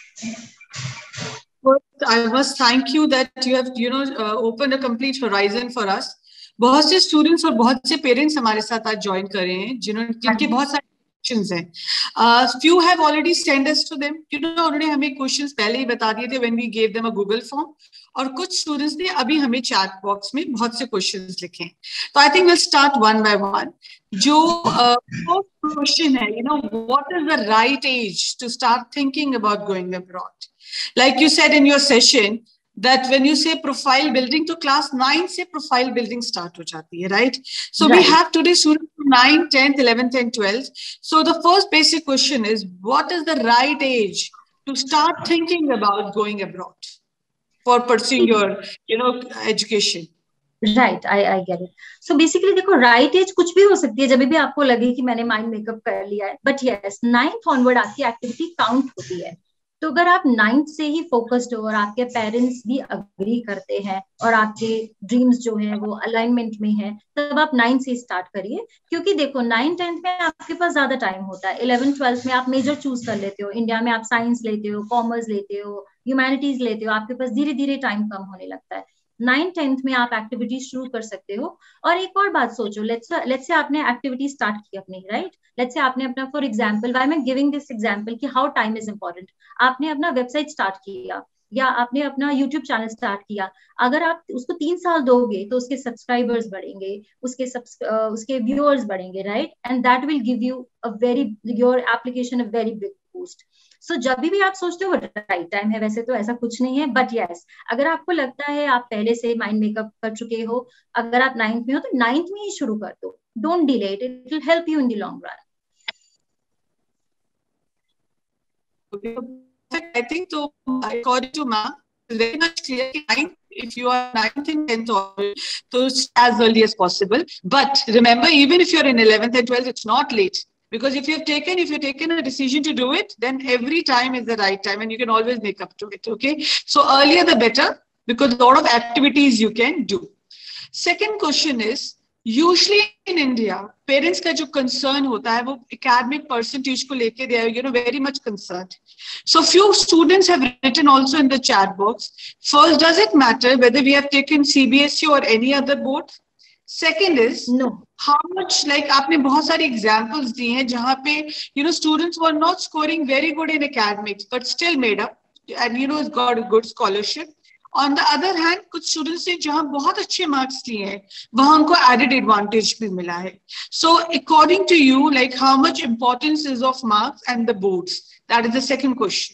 First, I must thank you that you have, you know, uh, opened a complete horizon for us. बहुत से students और बहुत से parents हमारे साथ आज join कर रहे हैं, जिन्होंने जिनके बहुत सारे questions हैं. Uh, few have already sent us to them. You know, उन्होंने हमें questions पहले ही बता दिए थे when we gave them a Google form. और कुछ students ने अभी हमें chat box में बहुत से questions लिखे हैं. तो I think we'll start one by one. जो uh, first question है, you know, what is the right age to start thinking about going abroad? Like you said in your session, that when you say profile building, to class nine से profile building start हो जाती है, right? So right. We have today students from nine, tenth, eleventh and twelfth. So the first basic question is, what is the right age to start thinking about going abroad for pursuing your, you know, education? Right, I I get it. So basically, देखो right age कुछ भी हो सकती है, जब भी आपको लगे कि मैंने mind makeup कर लिया है. But yes, ninth onward आपकी activity count होती है. तो अगर आप नाइन्थ से ही फोकस्ड हो और आपके पेरेंट्स भी अग्री करते हैं और आपके ड्रीम्स जो हैं वो अलाइनमेंट में है, तब आप नाइन्थ से स्टार्ट करिए. क्योंकि देखो नाइन टेंथ में आपके पास ज्यादा टाइम होता है. इलेवन ट्वेल्थ में आप मेजर चूज कर लेते हो. इंडिया में आप साइंस लेते हो, कॉमर्स लेते हो, ह्यूमैनिटीज लेते हो. आपके पास धीरे धीरे टाइम कम होने लगता है. नाइन टेंथ में आप एक्टिविटी शुरू कर सकते हो. और एक और बात सोचो, लेट्स लेट्स से आपने एक्टिविटी स्टार्ट की अपनी, राइट? लेट्स से आपने अपना, for example, why I am giving this example कि हाउ टाइम इज इंपॉर्टेंट. आपने अपना वेबसाइट स्टार्ट किया या आपने अपना यूट्यूब चैनल स्टार्ट किया. अगर आप उसको तीन साल दोगे तो उसके सब्सक्राइबर्स बढ़ेंगे, उसके uh, उसके व्यूअर्स बढ़ेंगे, right? And that will give you a very your application a very big boost. So जब भी आप सोचते हो राइट टाइम है, वैसे तो ऐसा कुछ नहीं है, बट यस अगर आपको लगता है आप पहले से माइंड मेकअप कर चुके हो, अगर आप नाइन्थ में हो तो नाइन्थ में ही शुरू कर दो, don't delay it, it will help you in the long run. I think so, according to ma'am, it's very much clear that if you are ninth and tenth, so as early as possible. But remember, even if you're in eleventh and twelfth, it's not late. Because if you've taken, if you've taken a decision to do it, then every time is the right time and you can always make up to it, okay? So earlier the better, because a lot of activities you can do. Second question is, usually in India, parents का जो concern होता है वो academic percentage को लेके they are, you know, very much concerned. So few students have written also in the chat box. First, does it matter whether we have taken C B S E or any other board? Second is, no. How much, like आपने बहुत सारे examples दिए हैं जहाँ पे you know students were not scoring very good in academics but still made up and you know got a good scholarship. On the other hand, कुछ students ने जहाँ बहुत अच्छे marks लिए हैं वहाँ उनको added advantage भी मिला है. So according to you, like how much importance is of marks and the boards? That is the second question.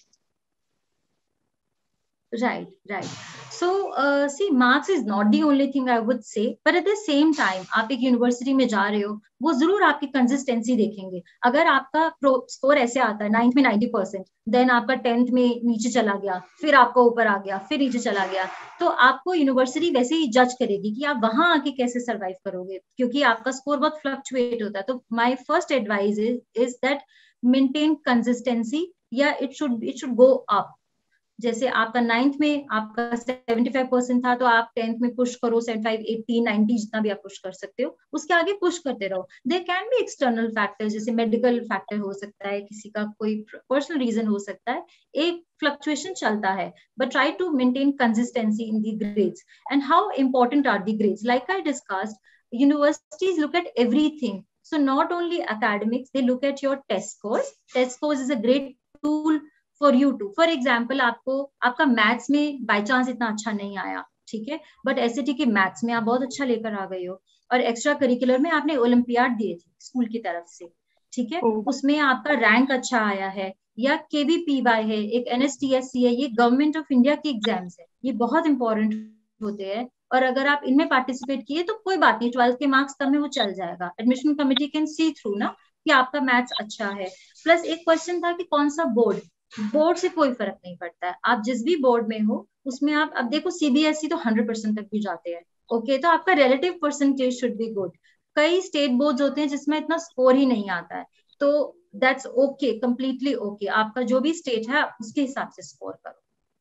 Right, right. So, uh, see, marks is not the only thing I would say, but at the same time, आप एक university में जा रहे हो, वो जरूर आपकी consistency देखेंगे. अगर आपका स्कोर ऐसे आता है नाइन्थ में नाइन्टी परसेंट, देन आपका टेंथ में नीचे चला गया, फिर आपका ऊपर आ गया, फिर नीचे चला गया, तो आपको यूनिवर्सिटी वैसे ही जज करेगी कि आप वहां आके कैसे सर्वाइव करोगे, क्योंकि आपका स्कोर बहुत फ्लक्चुएट होता है. तो my first advice is is that maintain consistency, या it should it should go up. जैसे आपका नाइन्थ में आपका पचहत्तर परसेंट था, तो आप टेंथ में पुश करो पचहत्तर, अस्सी, नब्बे, जितना भी आप पुश कर सकते हो, उसके आगे पुश करते रहो. There can be external factors, जैसे मेडिकल फैक्टर हो सकता है, किसी का कोई पर्सनल रीजन हो सकता है, एक फ्लक्चुएशन चलता है, but try to maintain consistency in the grades. And how important are the grades? Like I discussed, universities look at everything. So not only academics, they look at your test scores. Test scores is a great tool for you too. For example, आपको आपका maths में by chance इतना अच्छा नहीं आया, ठीक है, but SAT के मैथ्स में आप बहुत अच्छा लेकर आ गए हो, और एक्स्ट्रा करिकुलर में आपने ओलंपियाड दिए थे स्कूल की तरफ से, ठीक है, उसमें आपका रैंक अच्छा आया है, या केवीपीवाई है, एक एनएसटीएससी है, ये गवर्नमेंट ऑफ इंडिया की एग्जाम्स है, ये बहुत इंपॉर्टेंट होते हैं. और अगर आप इनमें पार्टिसिपेट किए तो कोई बात नहीं, ट्वेल्थ के मार्क्स कम है वो चल जाएगा. Admission committee can see through ना कि आपका मैथ्स अच्छा है. प्लस एक क्वेश्चन था कि कौन सा बोर्ड, बोर्ड से कोई फर्क नहीं पड़ता है, आप जिस भी बोर्ड में हो उसमें आप, अब देखो सीबीएसई तो हंड्रेड परसेंट तक भी जाते हैं, ओके, तो आपका relative percentage should be good. कई स्टेट बोर्ड होते हैं जिसमें इतना स्कोर ही नहीं आता है, तो दैट्स ओके, कंप्लीटली ओके, आपका जो भी स्टेट है उसके हिसाब से स्कोर करो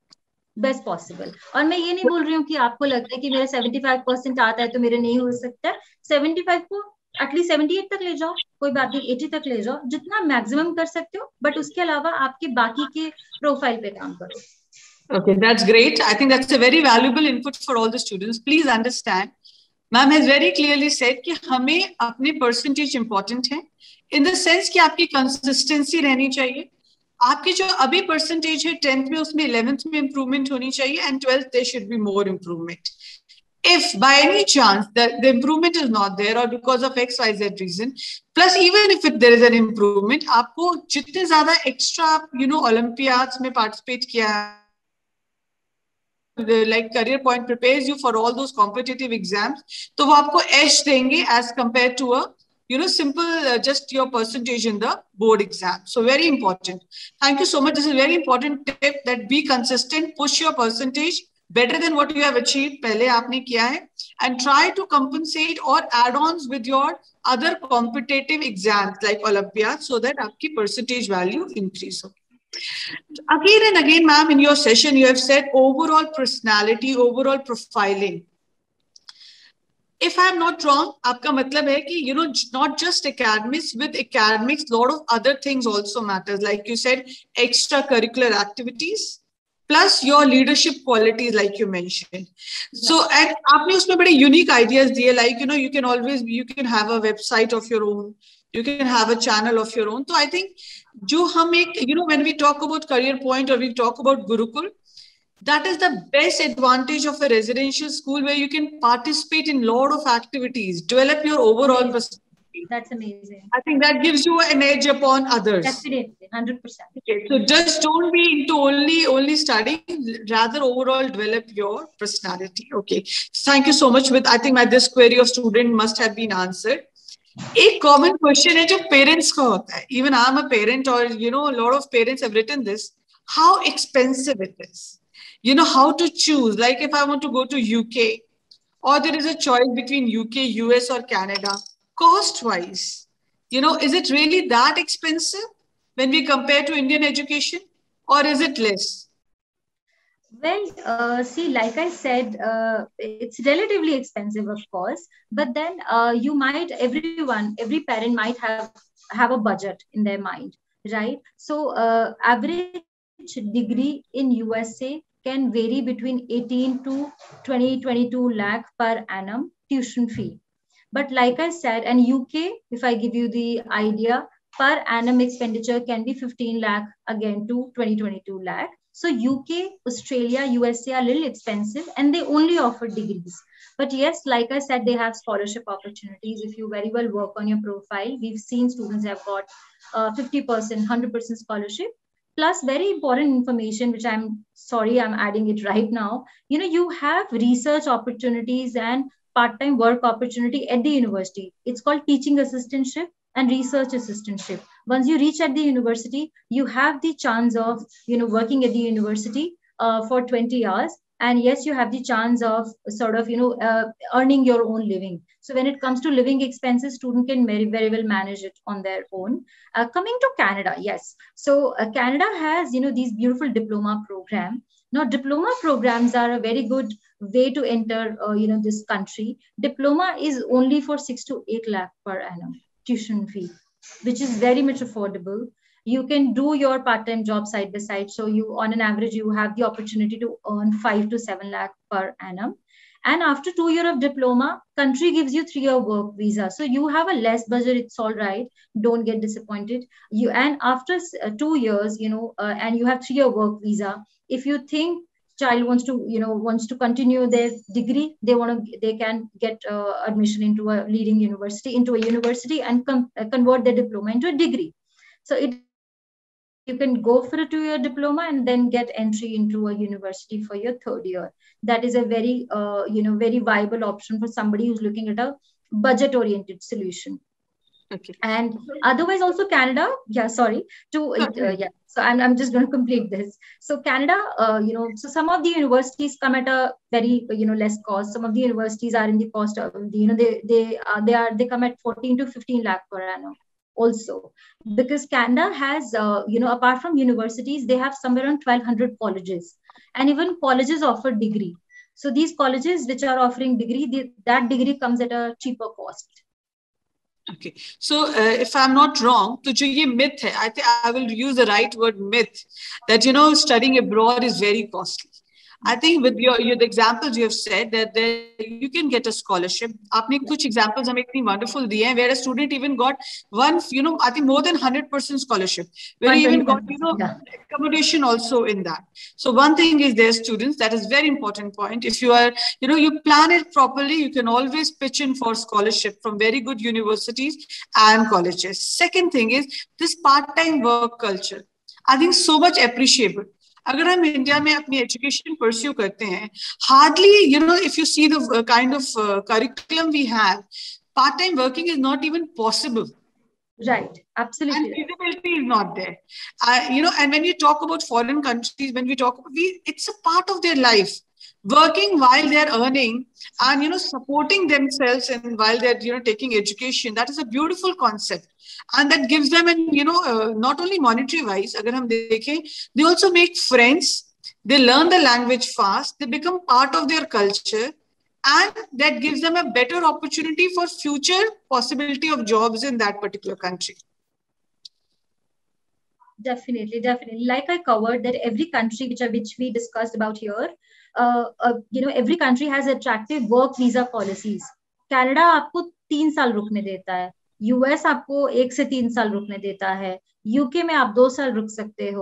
बेस्ट पॉसिबल. और मैं ये नहीं बोल रही हूँ कि आपको लगता है कि मेरा पचहत्तर परसेंट आता है तो मेरे नहीं हो सकता है, पचहत्तर को एटलीस्ट अठहत्तर तक ले जाओ, कोई बात नहीं, अस्सी तक ले जाओ, जितना मैक्सिमम कर सकते हो, बट उसके अलावा आपके बाकी के प्रोफाइल पे काम करो. Okay, that's great. I think that's a very valuable input for all the students. Please understand, ma'am has very clearly said कि हमें अपने percentage important है, in the sense कि आपकी consistency रहनी चाहिए. आपकी जो अभी percentage है टेंथ में, उसमें इलेवेंथ में improvement होनी चाहिए, and twelfth there should be more improvement. If by any chance that the improvement is not there, or because of X Y Z reason, plus even if it, there is an improvement, आपको जितने ज़्यादा extra you know Olympiads में participate किया, like Career Point prepares you for all those competitive exams, तो वो आपको edge देंगे as compared to a you know simple uh, just your percentage in the board exam. So very important. Thank you so much. This is a very important tip, that be consistent, push your percentage better than what you have achieved पहले आपने किया है, and try to compensate or add-ons with your other competitive exams like Olympiad, so that आपकी percentage value increase हो. Again and again, ma'am, in your session you have said overall personality, overall profiling. If I am not wrong, आपका मतलब है कि you know not just academics, with academics lot of other things also matters, like you said extracurricular activities plus your leadership qualities like you mentioned. So and आपने उसमें बड़े unique ideas दिए, like you know you can always you can have a website of your own, you can have a channel of your own. So I think जो हम एक you know when we talk about Career Point or we talk about Gurukul, that is the best advantage of a residential school, where you can participate in lot of activities, develop your overall personality. That's amazing. I think that gives you an edge upon others. Definitely, one hundred percent. Okay, so just don't be into only only studying, rather overall develop your personality. Okay, thank you so much. With I think my this query of student must have been answered. A common question है जो parents का होता है. Even I'm a parent, or you know, a lot of parents have written this. How expensive it is. You know how to choose. Like if I want to go to U K, or there is a choice between U K, U S, or Canada, cost-wise, you know, is it really that expensive when we compare to Indian education, or is it less? Well, uh, see, like I said, uh, it's relatively expensive, of course, but then uh, you might, everyone, every parent might have, have a budget in their mind, right? So uh, average degree in U S A can vary between eighteen to twenty, twenty-two lakh per annum tuition fee. But like I said, and U K, if I give you the idea, per annum expenditure can be fifteen lakh again to twenty, twenty-two lakh. So U K, Australia, U S A are a little expensive and they only offer degrees. But yes, like I said, they have scholarship opportunities. If you very well work on your profile, we've seen students have got uh, fifty percent, one hundred percent scholarship. Plus, very important information, which I'm sorry, I'm adding it right now. You know, you have research opportunities and part-time work opportunity at the university. It's called teaching assistantship and research assistantship. Once you reach at the university, you have the chance of, you know, working at the university uh, for twenty hours. And yes, you have the chance of sort of, you know, uh, earning your own living. So when it comes to living expenses, student can very, very well manage it on their own. Uh, coming to Canada, yes. So uh, Canada has, you know, these beautiful diploma program. Now, diploma programs are a very good way to enter, uh, you know, this country. Diploma is only for six to eight lakh per annum tuition fee, which is very much affordable. You can do your part-time job side by side. So you, on an average, you have the opportunity to earn five to seven lakh per annum. And after two years of diploma, country gives you three-year work visa. So you have a less budget. It's all right. Don't get disappointed. You and after uh, two years, you know, uh, and you have three-year work visa. If you think child wants to, you know, wants to continue their degree, they want to, they can get uh, admission into a leading university, into a university, and com- uh, convert their diploma into a degree. So it. You can go for a two-year diploma and then get entry into a university for your third year. That is a very, uh, you know, very viable option for somebody who's looking at a budget-oriented solution. Okay. And otherwise, also Canada. Yeah, sorry. To uh, yeah. So I'm I'm just going to complete this. So Canada, uh, you know, so some of the universities come at a very, you know, less cost. Some of the universities are in the cost of, you know, they they uh, they are they come at fourteen to fifteen lakh per annum. Also, because Canada has, uh, you know, apart from universities, they have somewhere around twelve hundred colleges, and even colleges offer degree. So these colleges which are offering degree, they, that degree comes at a cheaper cost. Okay, so uh, if I'm not wrong, तो जो ये myth है, I think I will use the right word, myth, that you know studying abroad is very costly. I think with your, your the examples you have said that there, you can get a scholarship. आपने कुछ examples हमें इतनी wonderful दिए हैं where a student even got one, you know, I think more than one hundred percent scholarship, where he even got, you know, yeah. accommodation also in that. So one thing is there, students, that is very important point. If you are, you know, you plan it properly, you can always pitch in for scholarship from very good universities and colleges. Second thing is this part-time work culture. I think so much appreciable. अगर हम India में अपनी education pursue करते हैं, hardly you know if you see the kind of curriculum we have, part time working is not even possible. Right, absolutely. And feasibility is not there. Uh, you know, and when you talk about foreign countries, when we talk, we it's a part of their life. Working while they're earning and, you know, supporting themselves and while they're, you know, taking education, that is a beautiful concept. And that gives them, an, you know, uh, not only monetary wise, agar hum dekhein, they also make friends, they learn the language fast, they become part of their culture, and that gives them a better opportunity for future possibility of jobs in that particular country. Definitely, definitely. Like I covered that every country which, which we discussed about here, uh, uh, you know, every country has attractive work visa policies. Canada आपको तीन साल रुकने देता है, US आपको एक से तीन साल रुकने देता है, यूके में आप दो साल रुक सकते हो,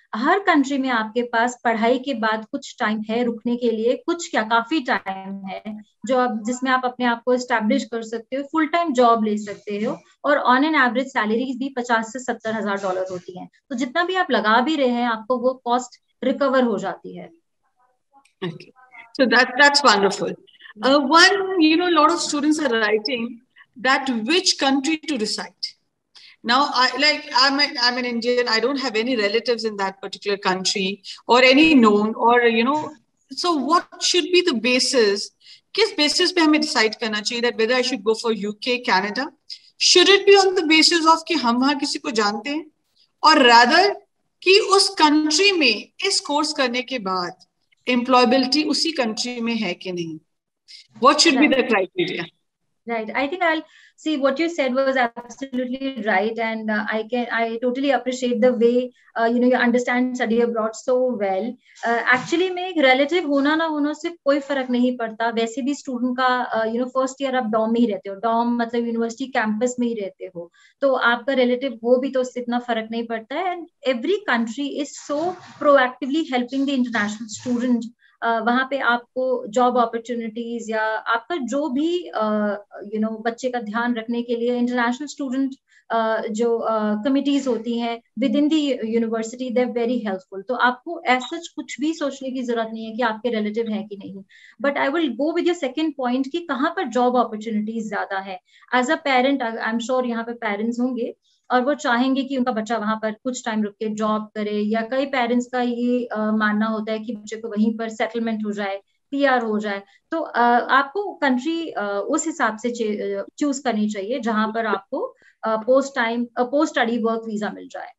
हर कंट्री में आपके पास पढ़ाई के बाद कुछ टाइम है रुकने के लिए, कुछ क्या काफी टाइम है जो आप जिसमें आप अपने आप को एस्टैब्लिश कर सकते हो, फुल टाइम जॉब ले सकते हो, और ऑन एन एवरेज सैलरीज भी पचास से सत्तर हजार डॉलर होती हैं। तो जितना भी आप लगा भी रहे हैं आपको वो कॉस्ट रिकवर हो जाती है। Okay. So that that's wonderful. Uh, one, you know, a lot of students are writing that which country to decide. Now, I like I'm a, I'm an Indian. I don't have any relatives in that particular country or any known or you know. So, what should be the basis? किस basis पे हमें decide करना चाहिए that whether I should go for U K, Canada? Should it be on the basis of कि हम वहाँ किसी को जानते हैं, और rather कि उस country में इस course करने के बाद employability उसी country में है कि नहीं? What should Right. be the criteria? Right. I think I'll see what you said was absolutely right, and uh, I can I totally appreciate the way uh, you know you understand study abroad so well. Uh, actually, में एक relative होना ना होना से कोई फर्क नहीं पड़ता. वैसे भी student का uh, you know first year आप dorm में ही रहते हो. Dorm मतलब university campus में ही रहते हो. तो आपका relative हो भी तो उससे इतना फर्क नहीं पड़ता है. And every country is so proactively helping the international student. Uh, वहाँ पे आपको जॉब अपॉर्चुनिटीज या आपका जो भी यू नो बच्चे का ध्यान रखने के लिए इंटरनेशनल स्टूडेंट uh, जो कमिटीज uh, होती हैं within the university, they are very helpful. तो आपको ऐसा कुछ भी सोचने की जरूरत नहीं है कि आपके रिलेटिव है कि नहीं. But I will go with your second point कि कहाँ पर जॉब अपॉर्चुनिटीज ज्यादा है. As a parent I am sure यहाँ पे पेरेंट्स होंगे और वो चाहेंगे कि उनका बच्चा वहां पर कुछ टाइम रुक के जॉब करे, या कई पेरेंट्स का ये uh, मानना होता है कि बच्चे को वहीं पर सेटलमेंट हो जाए, पीआर हो जाए. तो uh, आपको कंट्री uh, उस हिसाब से चूज करनी चाहिए जहां पर आपको post time post study work visa मिल जाए.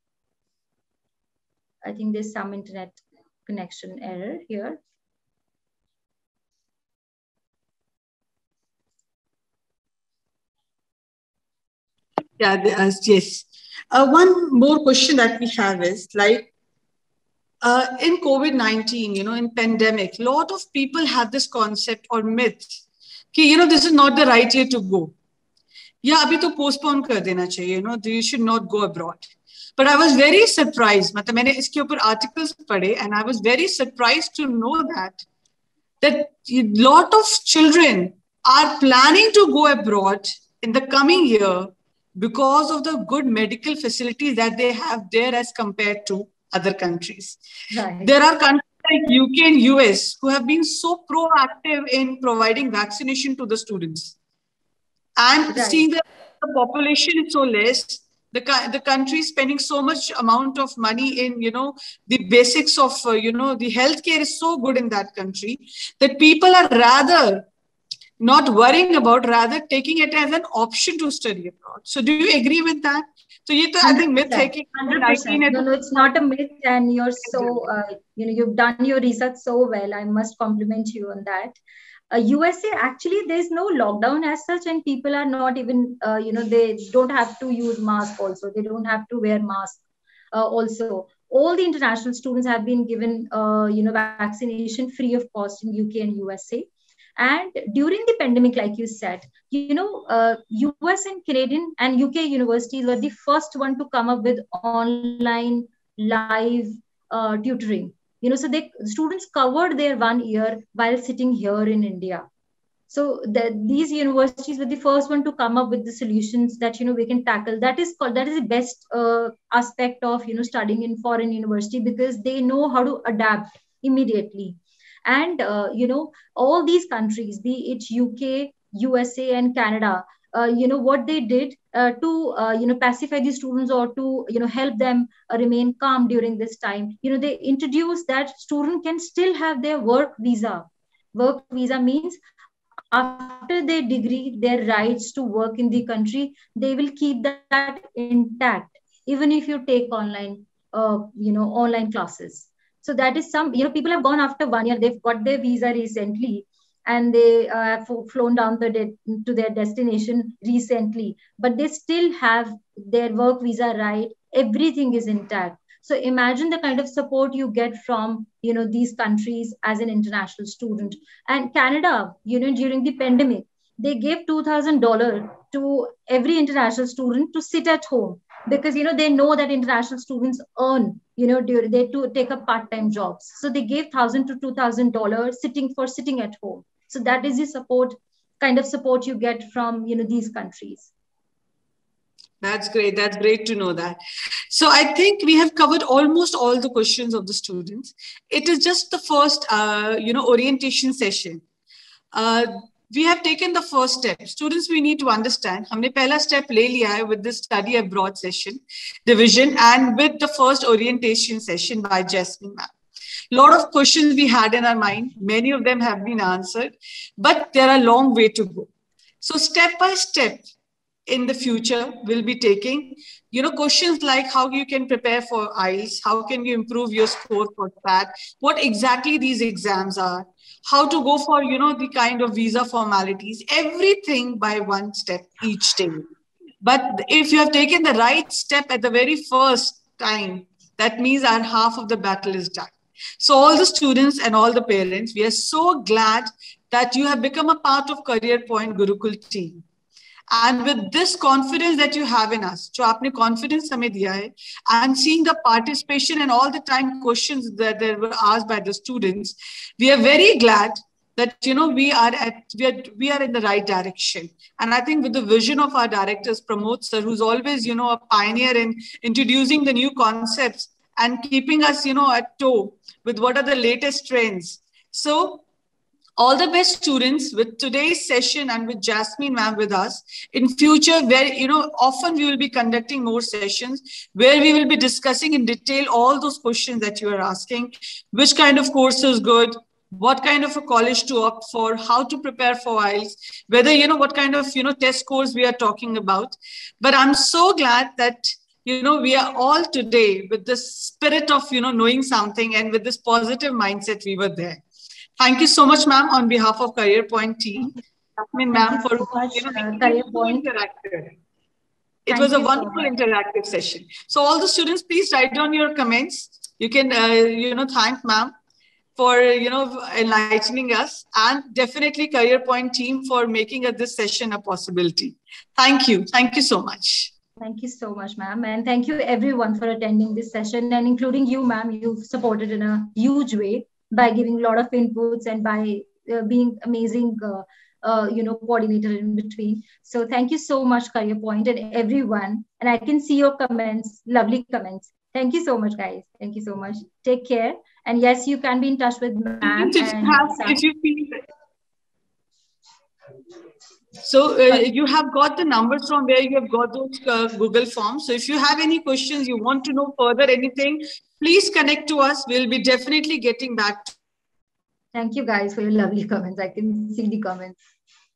I think there is some internet connection error here. Yeah, uh, yes. Uh, one more question that we have is like, uh, in COVID nineteen, you know, in pandemic, a lot of people have this concept or myth कि, you know, this is not the right year to go. Yeah, अभी तो postpone कर देना चाहिए, you know, you should not go abroad. But I was very surprised, मतलब मैंने इसके ऊपर articles पढ़े, and I was very surprised to know that that a lot of children are planning to go abroad in the coming year because of the good medical facilities that they have there as compared to other countries. Right. There are countries like U K and U S who have been so proactive in providing vaccination to the students. And Right. seeing that the population is so less, the, the country is spending so much amount of money in, you know, the basics of, uh, you know, the healthcare is so good in that country that people are rather not worrying about, rather taking it as an option to study abroad. So do you agree with that? So ये तो I think myth है कि one hundred percent. No, no, it's not a myth, and you're so uh, you know you've done your research so well. I must compliment you on that. Uh, U S A, actually there's no lockdown as such, and people are not even uh, you know they don't have to use mask. Also, they don't have to wear mask. Uh, also, all the international students have been given uh, you know vaccination free of cost in U K and U S A. And during the pandemic, like you said, you know, uh, U S and Canadian and U K universities were the first one to come up with online live uh, tutoring. You know, so they students covered their one year while sitting here in India. So the, these universities were the first one to come up with the solutions that, you know, we can tackle. That is called, that is the best uh, aspect of, you know, studying in foreign university, because they know how to adapt immediately. And, uh, you know, all these countries, be it U K, U S A and Canada, uh, you know, what they did uh, to, uh, you know, pacify the students or to, you know, help them uh, remain calm during this time. You know, they introduced that student can still have their work visa. Work visa means after their degree, their rights to work in the country, they will keep that intact, even if you take online, uh, you know, online classes. So that is some, you know, people have gone after one year, they've got their visa recently, and they uh, have flown down the de- to their destination recently, but they still have their work visa right. Everything is intact. So imagine the kind of support you get from, you know, these countries as an international student. And Canada, you know, during the pandemic, they gave two thousand dollars to every international student to sit at home. because, you know, they know that international students earn, you know, they to take up part-time jobs. So they gave one thousand to two thousand dollars sitting for sitting at home. So that is the support, kind of support you get from, you know, these countries. That's great. That's great to know that. So I think we have covered almost all the questions of the students. It is just the first, uh, you know, orientation session. Uh, we have taken the first step. Students, we need to understand, हमने पहला step ले लिया है with this study abroad session, division, and with the first orientation session by Jasmine ma'am. Lot of questions we had in our mind. Many of them have been answered, but there are a long way to go. So step by step, in the future, we'll be taking, you know, questions like how you can prepare for I E L T S, how can you improve your score for P A T, what exactly these exams are, how to go for, you know, the kind of visa formalities, everything by one step each day. But if you have taken the right step at the very first time, that means our half of the battle is done. So all the students and all the parents, we are so glad that you have become a part of Career Point Gurukul team. And with this confidence that you have in us, जो आपने confidence हमें दिया है, and seeing the participation and all the time questions that, that were asked by the students, we are very glad that, you know, we are at we are we are in the right direction. And I think with the vision of our directors, Pramod sir, who's always, you know, a pioneer in introducing the new concepts and keeping us, you know, at toe with what are the latest trends. So all the best, students, with today's session and with Jasmine ma'am with us. In future, where, you know, often we will be conducting more sessions where we will be discussing in detail all those questions that you are asking, which kind of course is good, what kind of a college to opt for, how to prepare for I E L T S, whether, you know, what kind of, you know, test scores we are talking about. But I'm so glad that, you know, we are all today with the spirit of, you know, knowing something, and with this positive mindset, we were there. Thank you so much, ma'am, on behalf of Career Point team. Jasmine ma'am, for, so much, you know, uh, making Career it so Point. interactive. It Thank was a you wonderful so interactive session. So all the students, please write down your comments. You can, uh, you know, thank ma'am for, you know, enlightening us, and definitely Career Point team for making uh, this session a possibility. Thank you. Thank you so much. Thank you so much, ma'am. And thank you everyone for attending this session, and including you, ma'am. You've supported in a huge way by giving a lot of inputs and by uh, being amazing, uh, uh, you know, coordinator in between. So thank you so much, Career Point, and everyone. And I can see your comments, lovely comments. Thank you so much, guys. Thank you so much. Take care. And yes, you can be in touch with ma'am. If you have, if you feel, so uh, you have got the numbers from where you have got those uh, Google forms. So if you have any questions, you want to know further anything, please connect to us. We'll be definitely getting back to. Thank you guys for your lovely comments. I can see the comments.